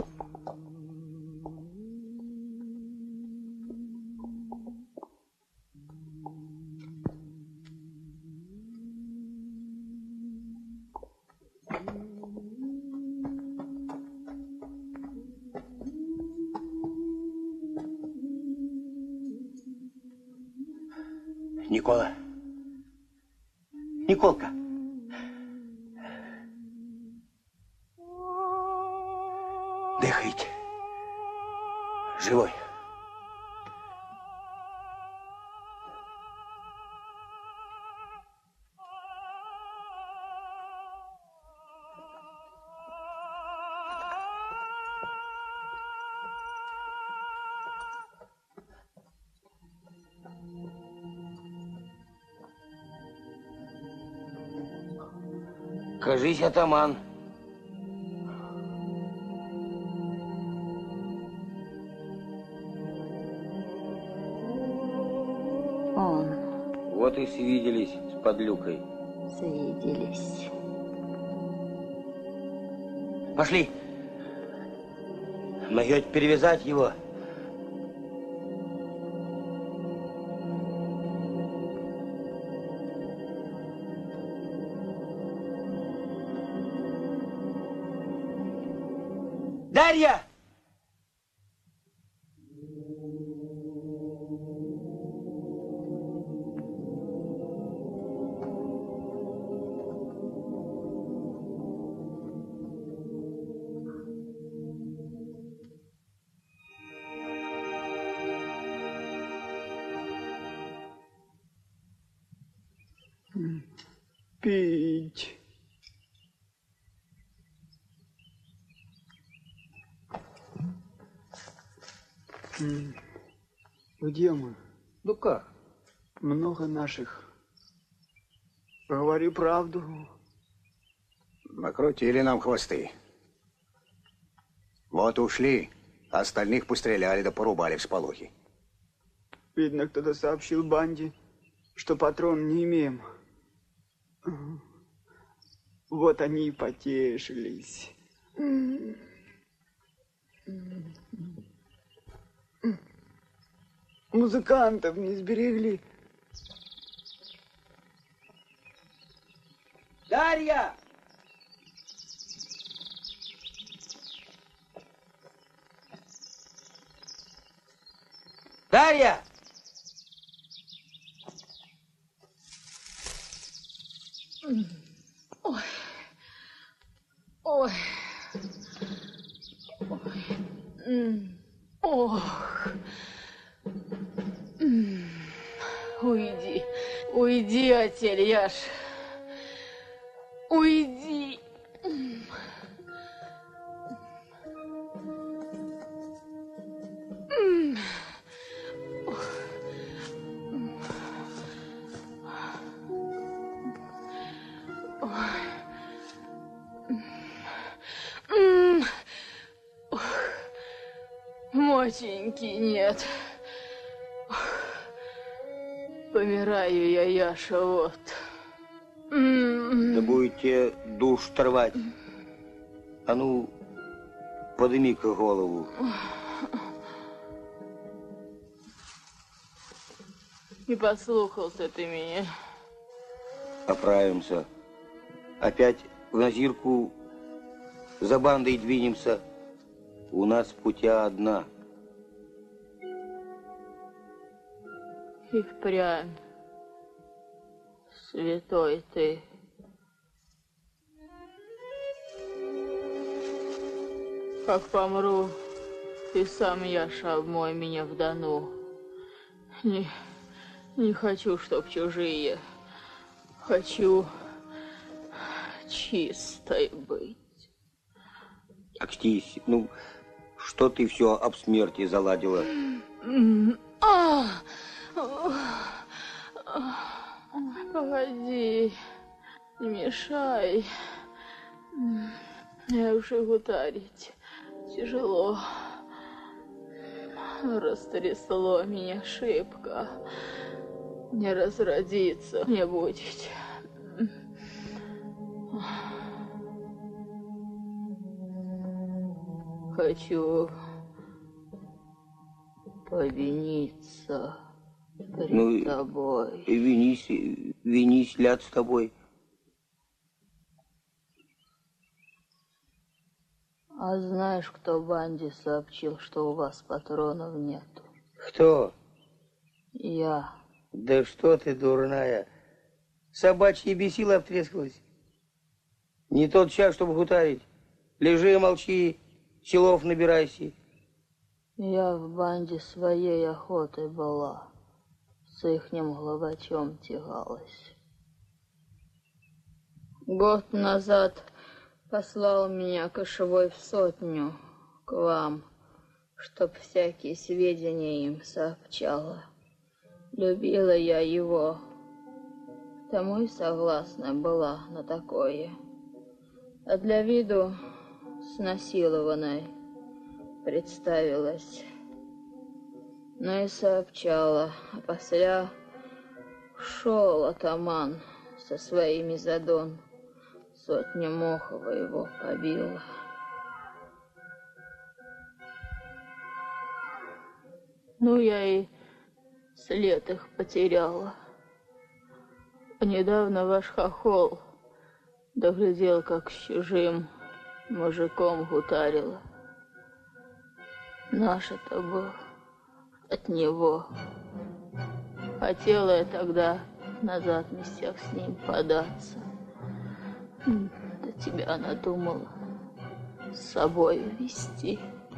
Никола. Николка. Дыхайте. Живой. Кажись, атаман. свиделись с подлюкой. Свиделись. Пошли. Могете перевязать его. Дарья! Пить. Где мы? Ну как? Много наших. Говори правду. Накрутили нам хвосты. Вот ушли, а остальных постреляли да порубали всполохи. Видно, кто-то сообщил банде, что патрон не имеем. Вот они и потешились. Музыкантов не сберегли. Дарья! Дарья! Ой. Ой. Ой. Ох. Уйди. Уйди, отель, Яш. Уйди. Моченьки нет. Помираю я, Яша, вот. Да будете душ оторвать. А ну, подними-ка голову. Не послухался ты меня. Оправимся. Опять в Назирку за бандой двинемся. У нас путя одна. И впрямь, святой ты. Как помру, ты сам, Яша, обмой меня в Дону. Не, не хочу, чтоб чужие. Хочу чистой быть. Акстись, ну, что ты все об смерти заладила? А! Погоди, не мешай. Я уже гутарить тяжело. Растрясло меня шибко. Не разродиться не будет. Хочу повиниться перед ну, тобой. Винись, винись, ляд с тобой. А знаешь, кто банде сообщил, что у вас патронов нету? Кто? Я. Да что ты, дурная. Собачье бесило обтрескалось. Не тот час, чтобы гутарить. Лежи, молчи, силов набирайся. Я в банде своей охотой была. С ихним главачом тягалась. Год назад послал меня кошевой в сотню к вам, чтоб всякие сведения им сообщала. Любила я его, тому и согласна была на такое. А для виду с насилованной представилась, но и сообщала, а после, Шел атаман со своими за Дон. Сотня Мохова его побила. Ну, я и след их потеряла. Недавно ваш хохол доглядел, как с чужим мужиком гутарила. Наш это был от него. Хотела я тогда назад в местях с ним податься. Да тебя надумала с собой вести.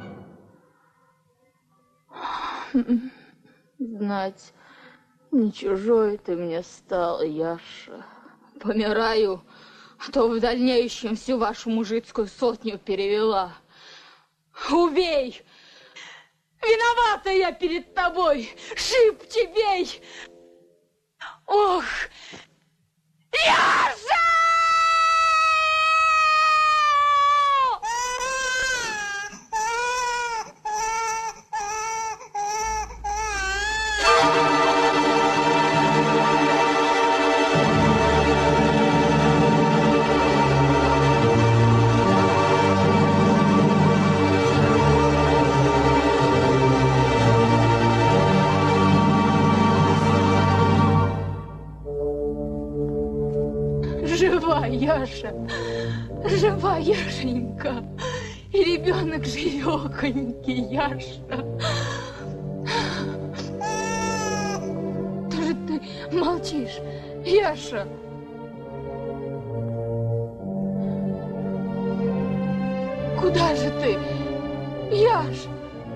Знать, не чужой ты мне стал, Яша. Помираю, а то в дальнейшем всю вашу мужицкую сотню перевела. Убей! Виновата я перед тобой! Шибче бей! Ох! Яша! Жива Яша, жива Яшенька, и ребенок живехонький, Яша. Что же ты молчишь, Яша? Куда же ты, Яша?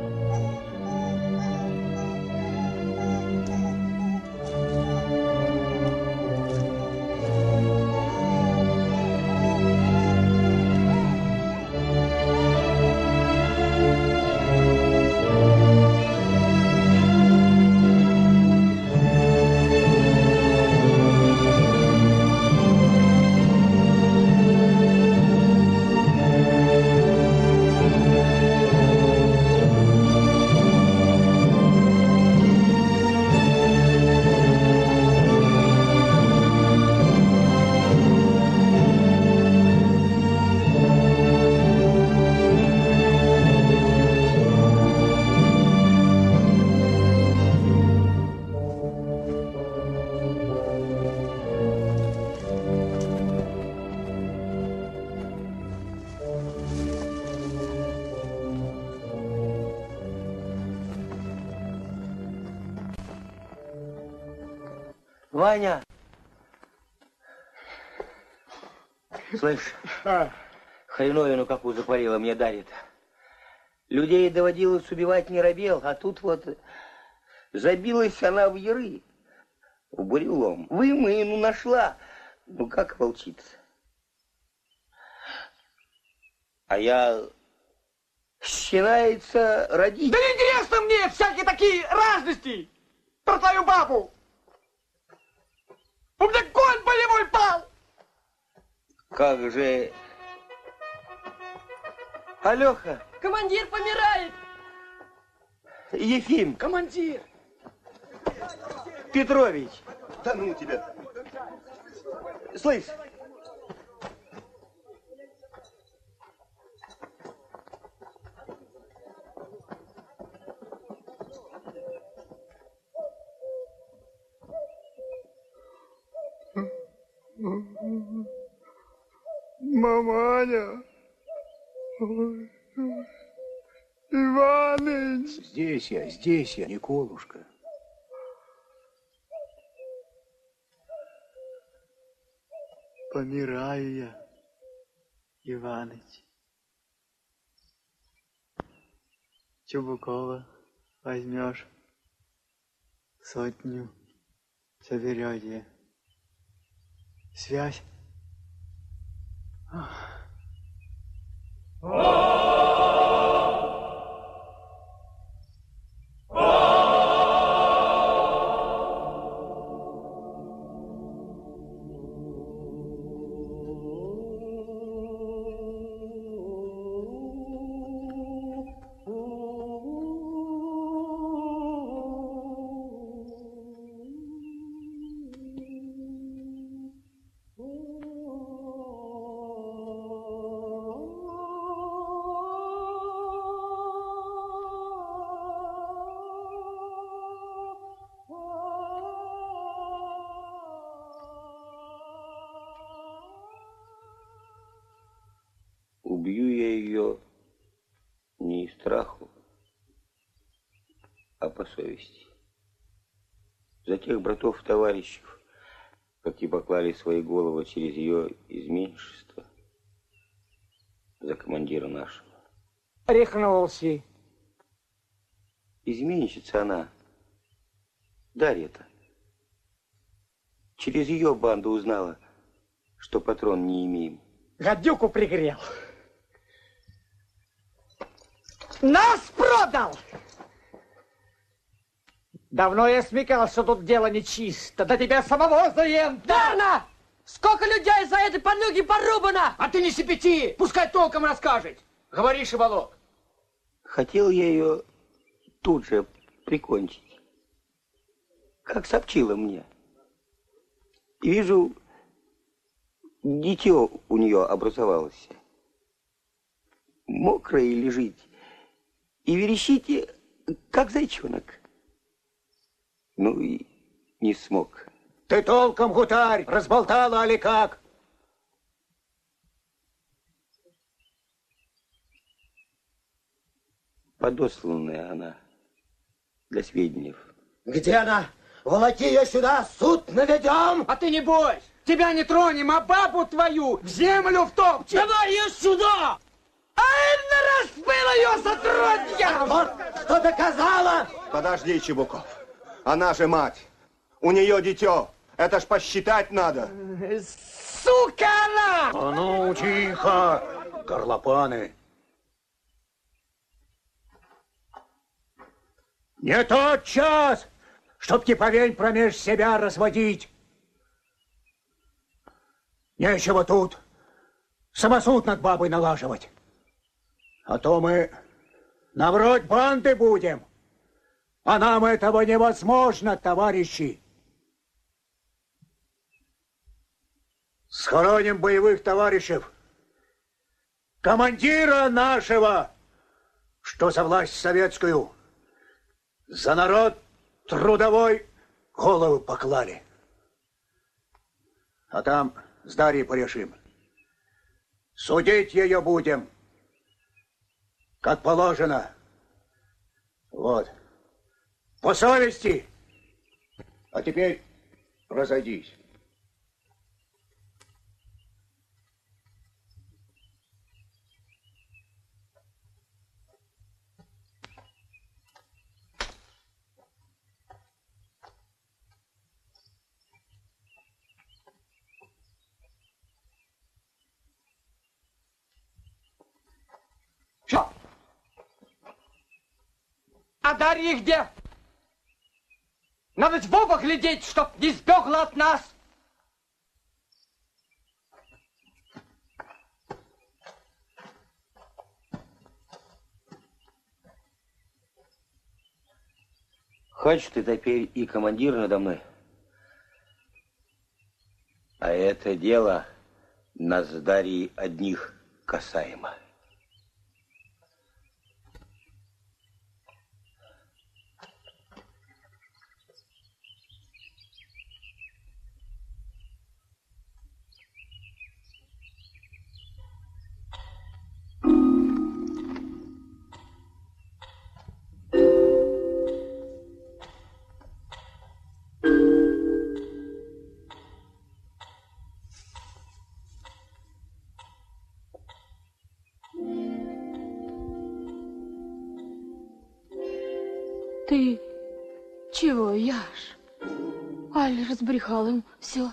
Ваня! Слышь, хреновину какую запалила мне дарит. Людей доводилось убивать, не робел, а тут вот забилась она в яры, в бурелом. Вымыину нашла, ну как волчица. А я, счинается, родить. Да не интересно мне всякие такие разности про твою бабу. У меня конь болевой пал! Как же... Алёха! Командир помирает! Ефим! Командир! Петрович! Да ну тебя! Слышь! Маманя, Иваныч. Здесь я, здесь я, Николушка. Помираю я, Иваныч. Чубукова возьмешь, сотню заберете. Связь. убью я ее не из страху, а по совести. За тех братов-товарищей, как и поклали свои головы через ее изменничество, за командира нашего. Рехнулся. Изменщица она, Дарья-то. Через ее банду узнала, что патрон не имеем. Гадюку пригрел. Нас продал! Давно я смекал, что тут дело нечисто. Да тебя самого заем. Дарна! Сколько людей за этой подлюги порубано! А ты не сипяти, пускай толком расскажет. Говори, Шибалок. Хотел я ее тут же прикончить, как сообщила мне. И вижу, дитё у нее образовалось. Мокрое лежит. И верещите, как зайчонок. Ну и не смог. Ты толком, гутарь, разболтала, али как? Подосланная она для сведений. Где она? Волоки ее сюда, суд наведем! А ты не бойся, тебя не тронем, а бабу твою в землю втопчем! Давай ее сюда! Ай, на распыл ее затрудья! Вот что доказала! Подожди, Чебуков. Она же мать. У нее дитё. Это ж посчитать надо. Сука она! А ну, тихо, горлопаны. Не тот час, чтоб киповень промеж себя разводить. Нечего тут самосуд над бабой налаживать. А то мы наврать банды будем. А нам этого невозможно, товарищи. Схороним боевых товарищей. Командира нашего, что за власть советскую, за народ трудовой голову поклали. А там с Дарьей порешим. Судить ее будем, как положено. Вот. По совести. А теперь разойдись. Что? А Дарья где? Надо в оба глядеть, чтоб не сбегла от нас. Хочешь ты теперь и командир надо мной? А это дело нас с Дарьей одних касаемо. Ты чего, Яш? Аль разбрехал им все.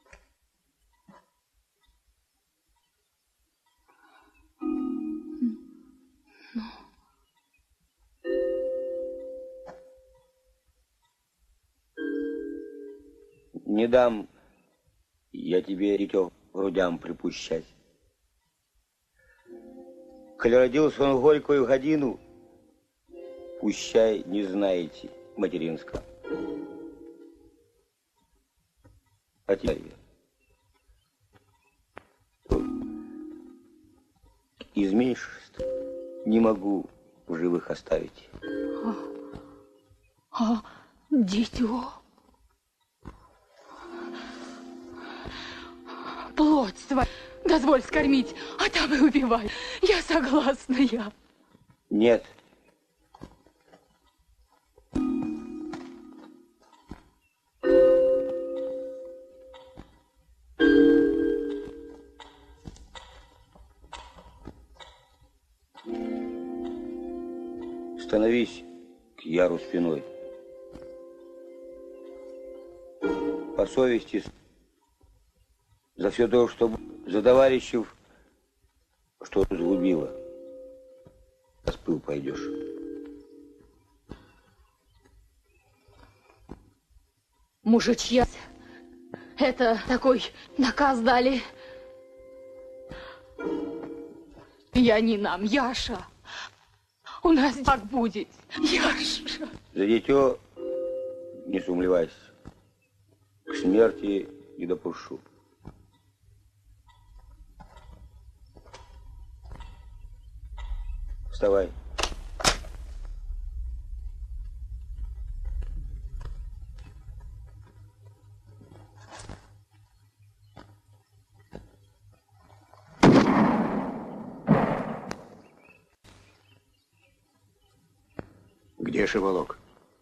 Не дам я тебе, дитё, грудям припущать. Коли родился он в горькую годину, пущай не знаете материнска. А теперь изменьшество не могу в живых оставить. А, а дитё? плоть свою дозволь скормить, а там и убивай. Я согласна, я. Нет. Становись к Яру спиной. По совести за все то, что за товарищев, что сгубило. Распыл пойдешь. Мужичья, это такой наказ дали. Я не нам, Яша. У нас так будет, Яша. За дитё не сумлевайся. К смерти не допущу. Вставай. Где Шеволок?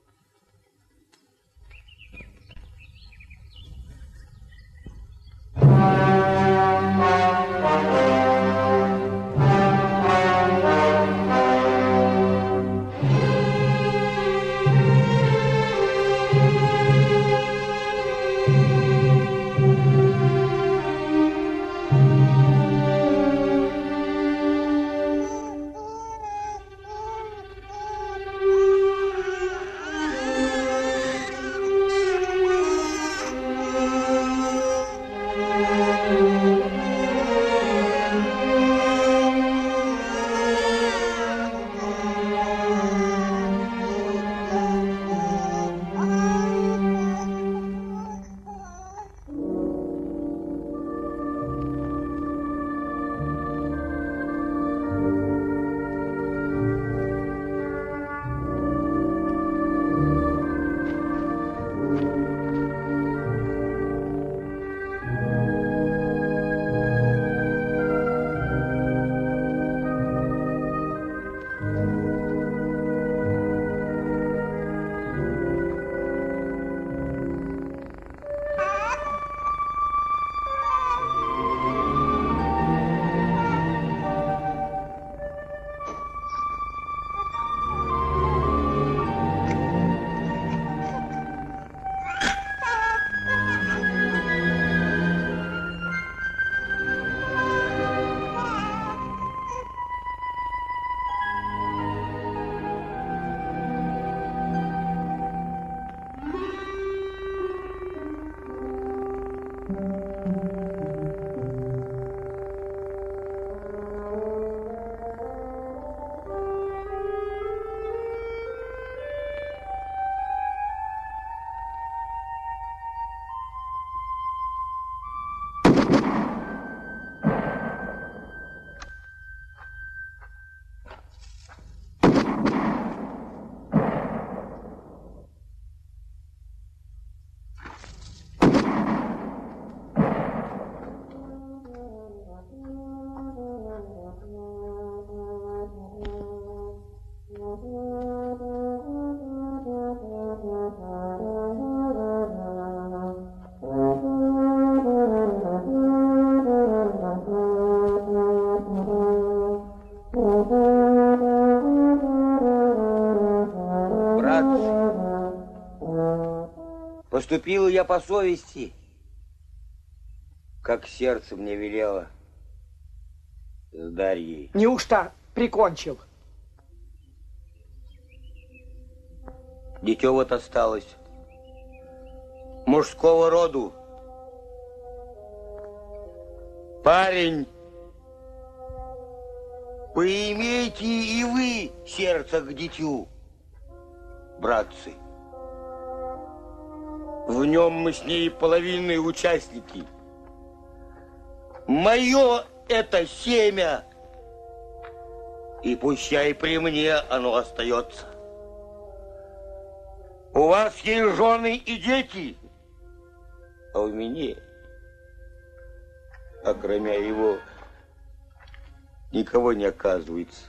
Поступил я по совести, как сердце мне велело с Дарьей. Неужто прикончил? Дитё вот осталось. Мужского роду. Парень, поимейте и вы сердце к дитю, братцы. В нем мы с ней половинные участники. Мое это семя, и пущай при мне оно остается. У вас есть жены и дети, а у меня а кроме его никого не оказывается.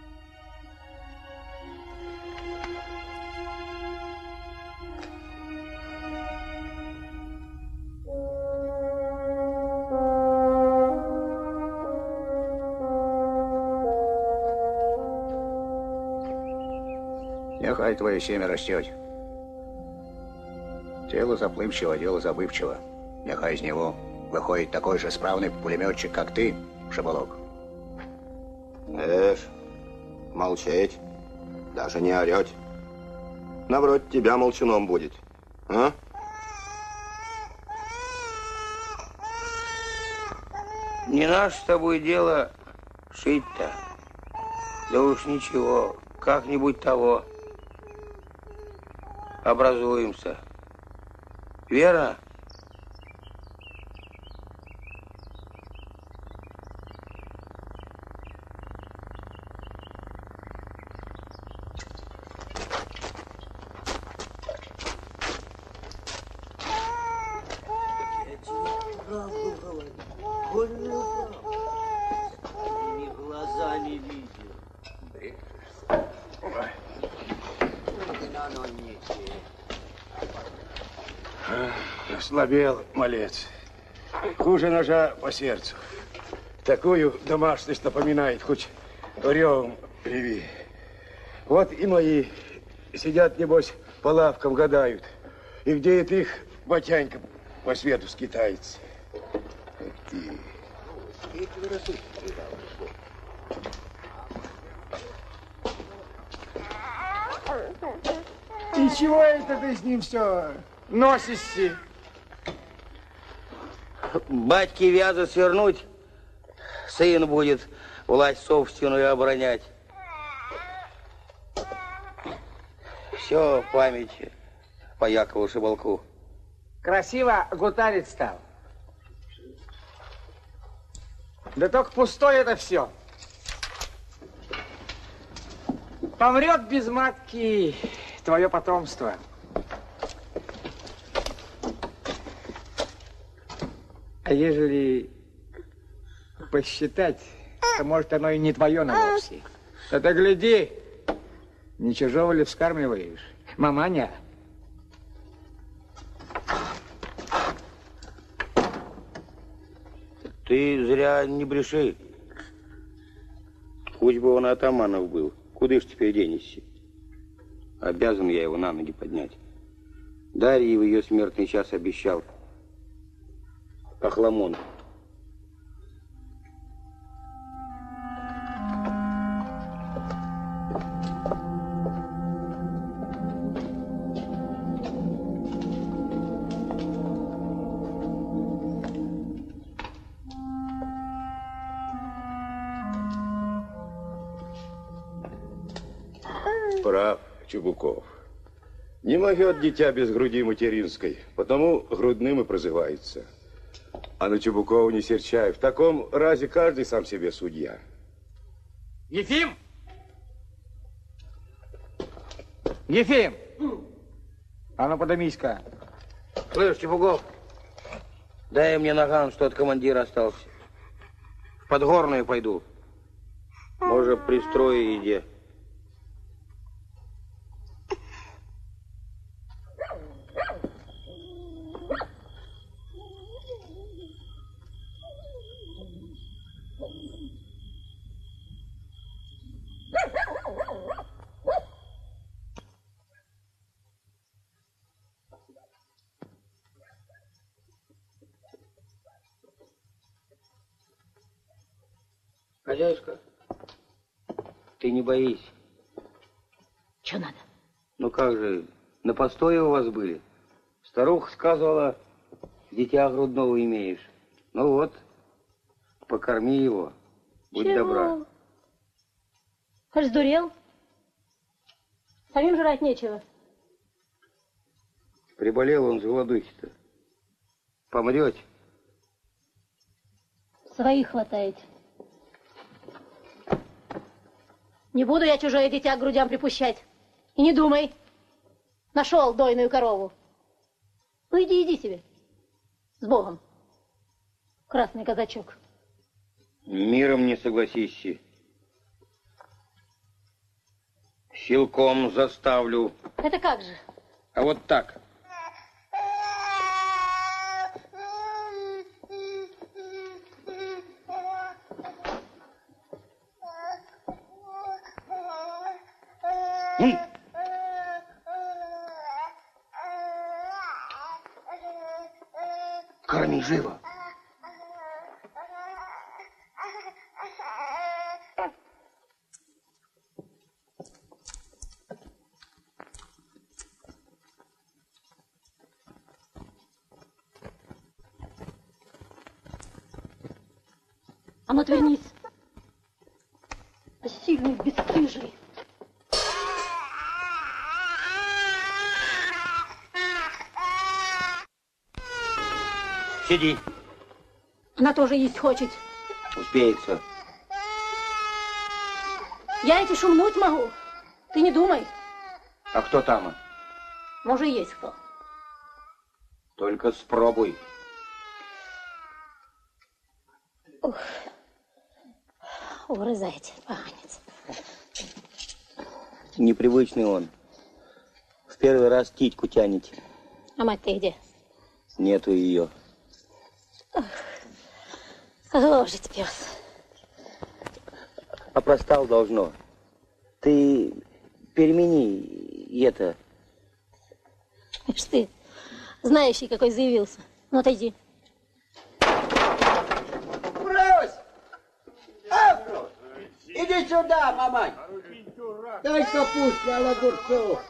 Нехай твое семя растет. Тело заплывчиво, дело забывчиво. Нехай из него выходит такой же справный пулеметчик, как ты, Шабалок. Эш, молчать, даже не орать. Наоборот, тебя молчуном будет, а? Не наше с тобой дело шить-то. Да уж ничего, как-нибудь того образуемся. Верно? Правду говорю. Вольную правду. Своими глазами видел. Брешешься. Оно не те. Ослабел малец. Хуже ножа по сердцу. Такую домашность напоминает, хоть ревом реви. Вот и мои сидят, небось, по лавкам гадают. И где это их батянька по свету скитается. Ты. И чего это ты с ним все носишься? Батьке вязы свернуть, сын будет власть собственную оборонять. Все в памяти по Якову Шабалку. Красиво гутарить стал. Да только пустое это все. Помрет без матки твое потомство. А ежели посчитать, то, может, оно и не твое на вовсе. Это гляди, не чужого ли вскармливаешь? Маманя. Ты зря не бреши. Хоть бы он атаманов был. Куда ж теперь денешься? Обязан я его на ноги поднять. Дарье в ее смертный час обещал. Охламон. Прав, Чубуков. Не могет дитя без груди материнской, потому грудным и прозывается. А на Чубукова не серчай. В таком разе каждый сам себе судья. Ефим! Ефим! А ну подымись-ка. Слышь, Чепугов, дай мне наган, что от командира остался. В Подгорную пойду. Может, при строе иди. Хозяюшка, ты не боись. Что надо? Ну как же, на постое у вас были. Старуха сказала, дитя грудного имеешь. Ну вот, покорми его, будь Чего? добра. Хоть сдурел? Самим жрать нечего. Приболел он с голодухи-то. Помрете. Своих хватает. Не буду я чужое дитя к грудям припущать. И не думай. Нашел дойную корову. Ну иди, иди себе. С Богом. красный казачок? Миром не согласишься. Силком заставлю. Это как же? А вот так. Корми живо. А ну отвернись. Сильный, бесстыжий. Сиди. Она тоже есть хочет. Успеется. Я эти шумнуть могу. Ты не думай. А кто там? Может, есть кто. Только спробуй. Ух. Урызайте, поганец. Непривычный он. В первый раз титьку тянете. А мать ты где? Нету ее. Ложить пес. А простал должно. Ты перемени это. Ишь ты, знающий, какой заявился. Ну, отойди. Брось! Афрос! Иди сюда, мамань! Дай капусту, а огурцов!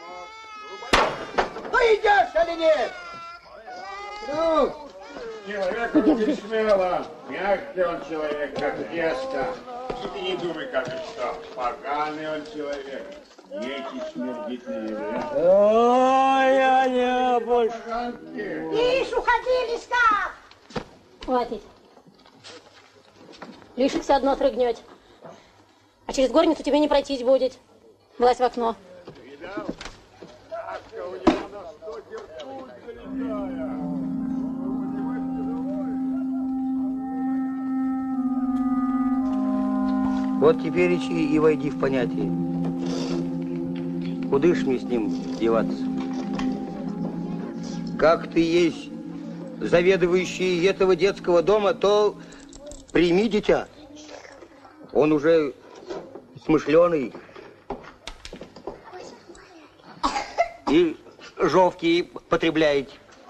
Ну идешь или нет? Ну! Человек очень смело, мягкий он человек, как тесто. И ты не думай, как и что, поганый он человек. Дети смердит на еврея. Ой, я не больше. Ишь, уходи, лиска! Хватит. Лишь все одно срыгнете. А через горницу тебе не пройтись будет. Влазь в окно. Вот теперь и войди в понятие. Куда ж мне с ним деваться? Как ты есть заведующий этого детского дома, то прими дитя. Он уже смышленый. И жовки потребляет.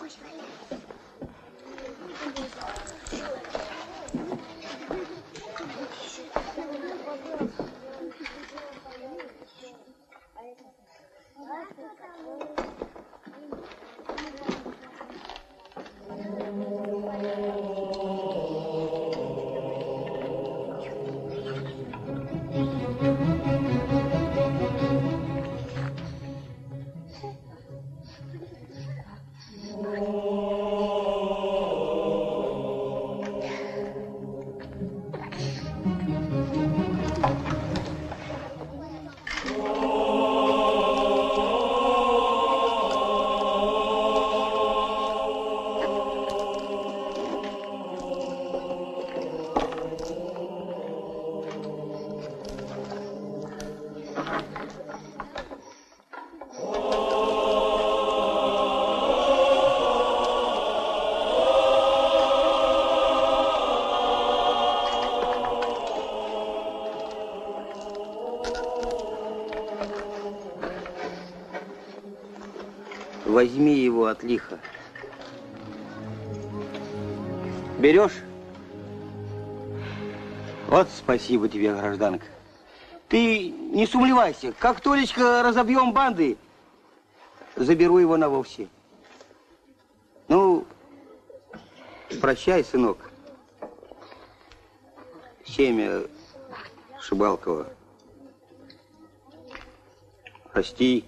Возьми его от лиха. Берешь? Вот спасибо тебе, гражданка. Ты не сумлевайся. Как только разобьем банды, заберу его навовсе. Ну, прощай, сынок. Семя Шибалкова. Прости.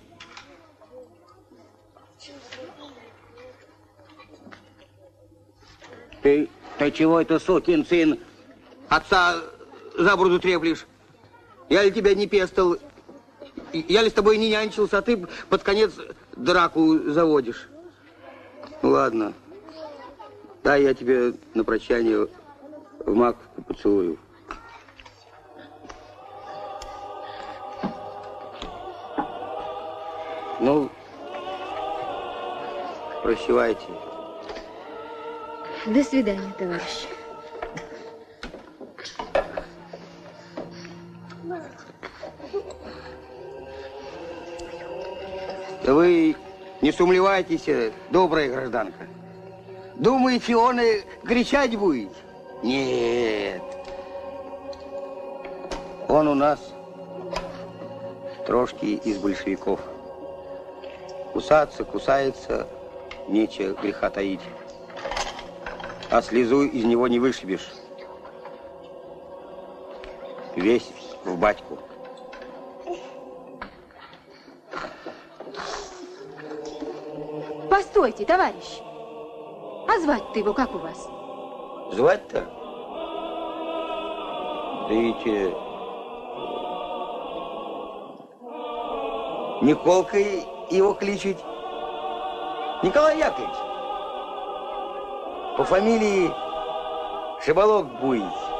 Ты, ты чего это, сукин сын, отца за бороду треплешь? Я ли тебя не пестовал, я ли с тобой не нянчился, а ты под конец драку заводишь? Ладно, Дай я тебе на прощание в маковку поцелую. Ну, прощавайте. До свидания, товарищ. Да вы не сумлевайтесь, добрая гражданка. Думаете, он и кричать будет? Нет. Он у нас трошки из большевиков. Кусаться, кусается, нечего греха таить. А слезу из него не вышибешь. Весь в батьку. Постойте, товарищ. А звать-то его как у вас? Звать-то? Да ведь... Николкой его кличуть. Николай Яковлевич. По фамилии Шибалок будет.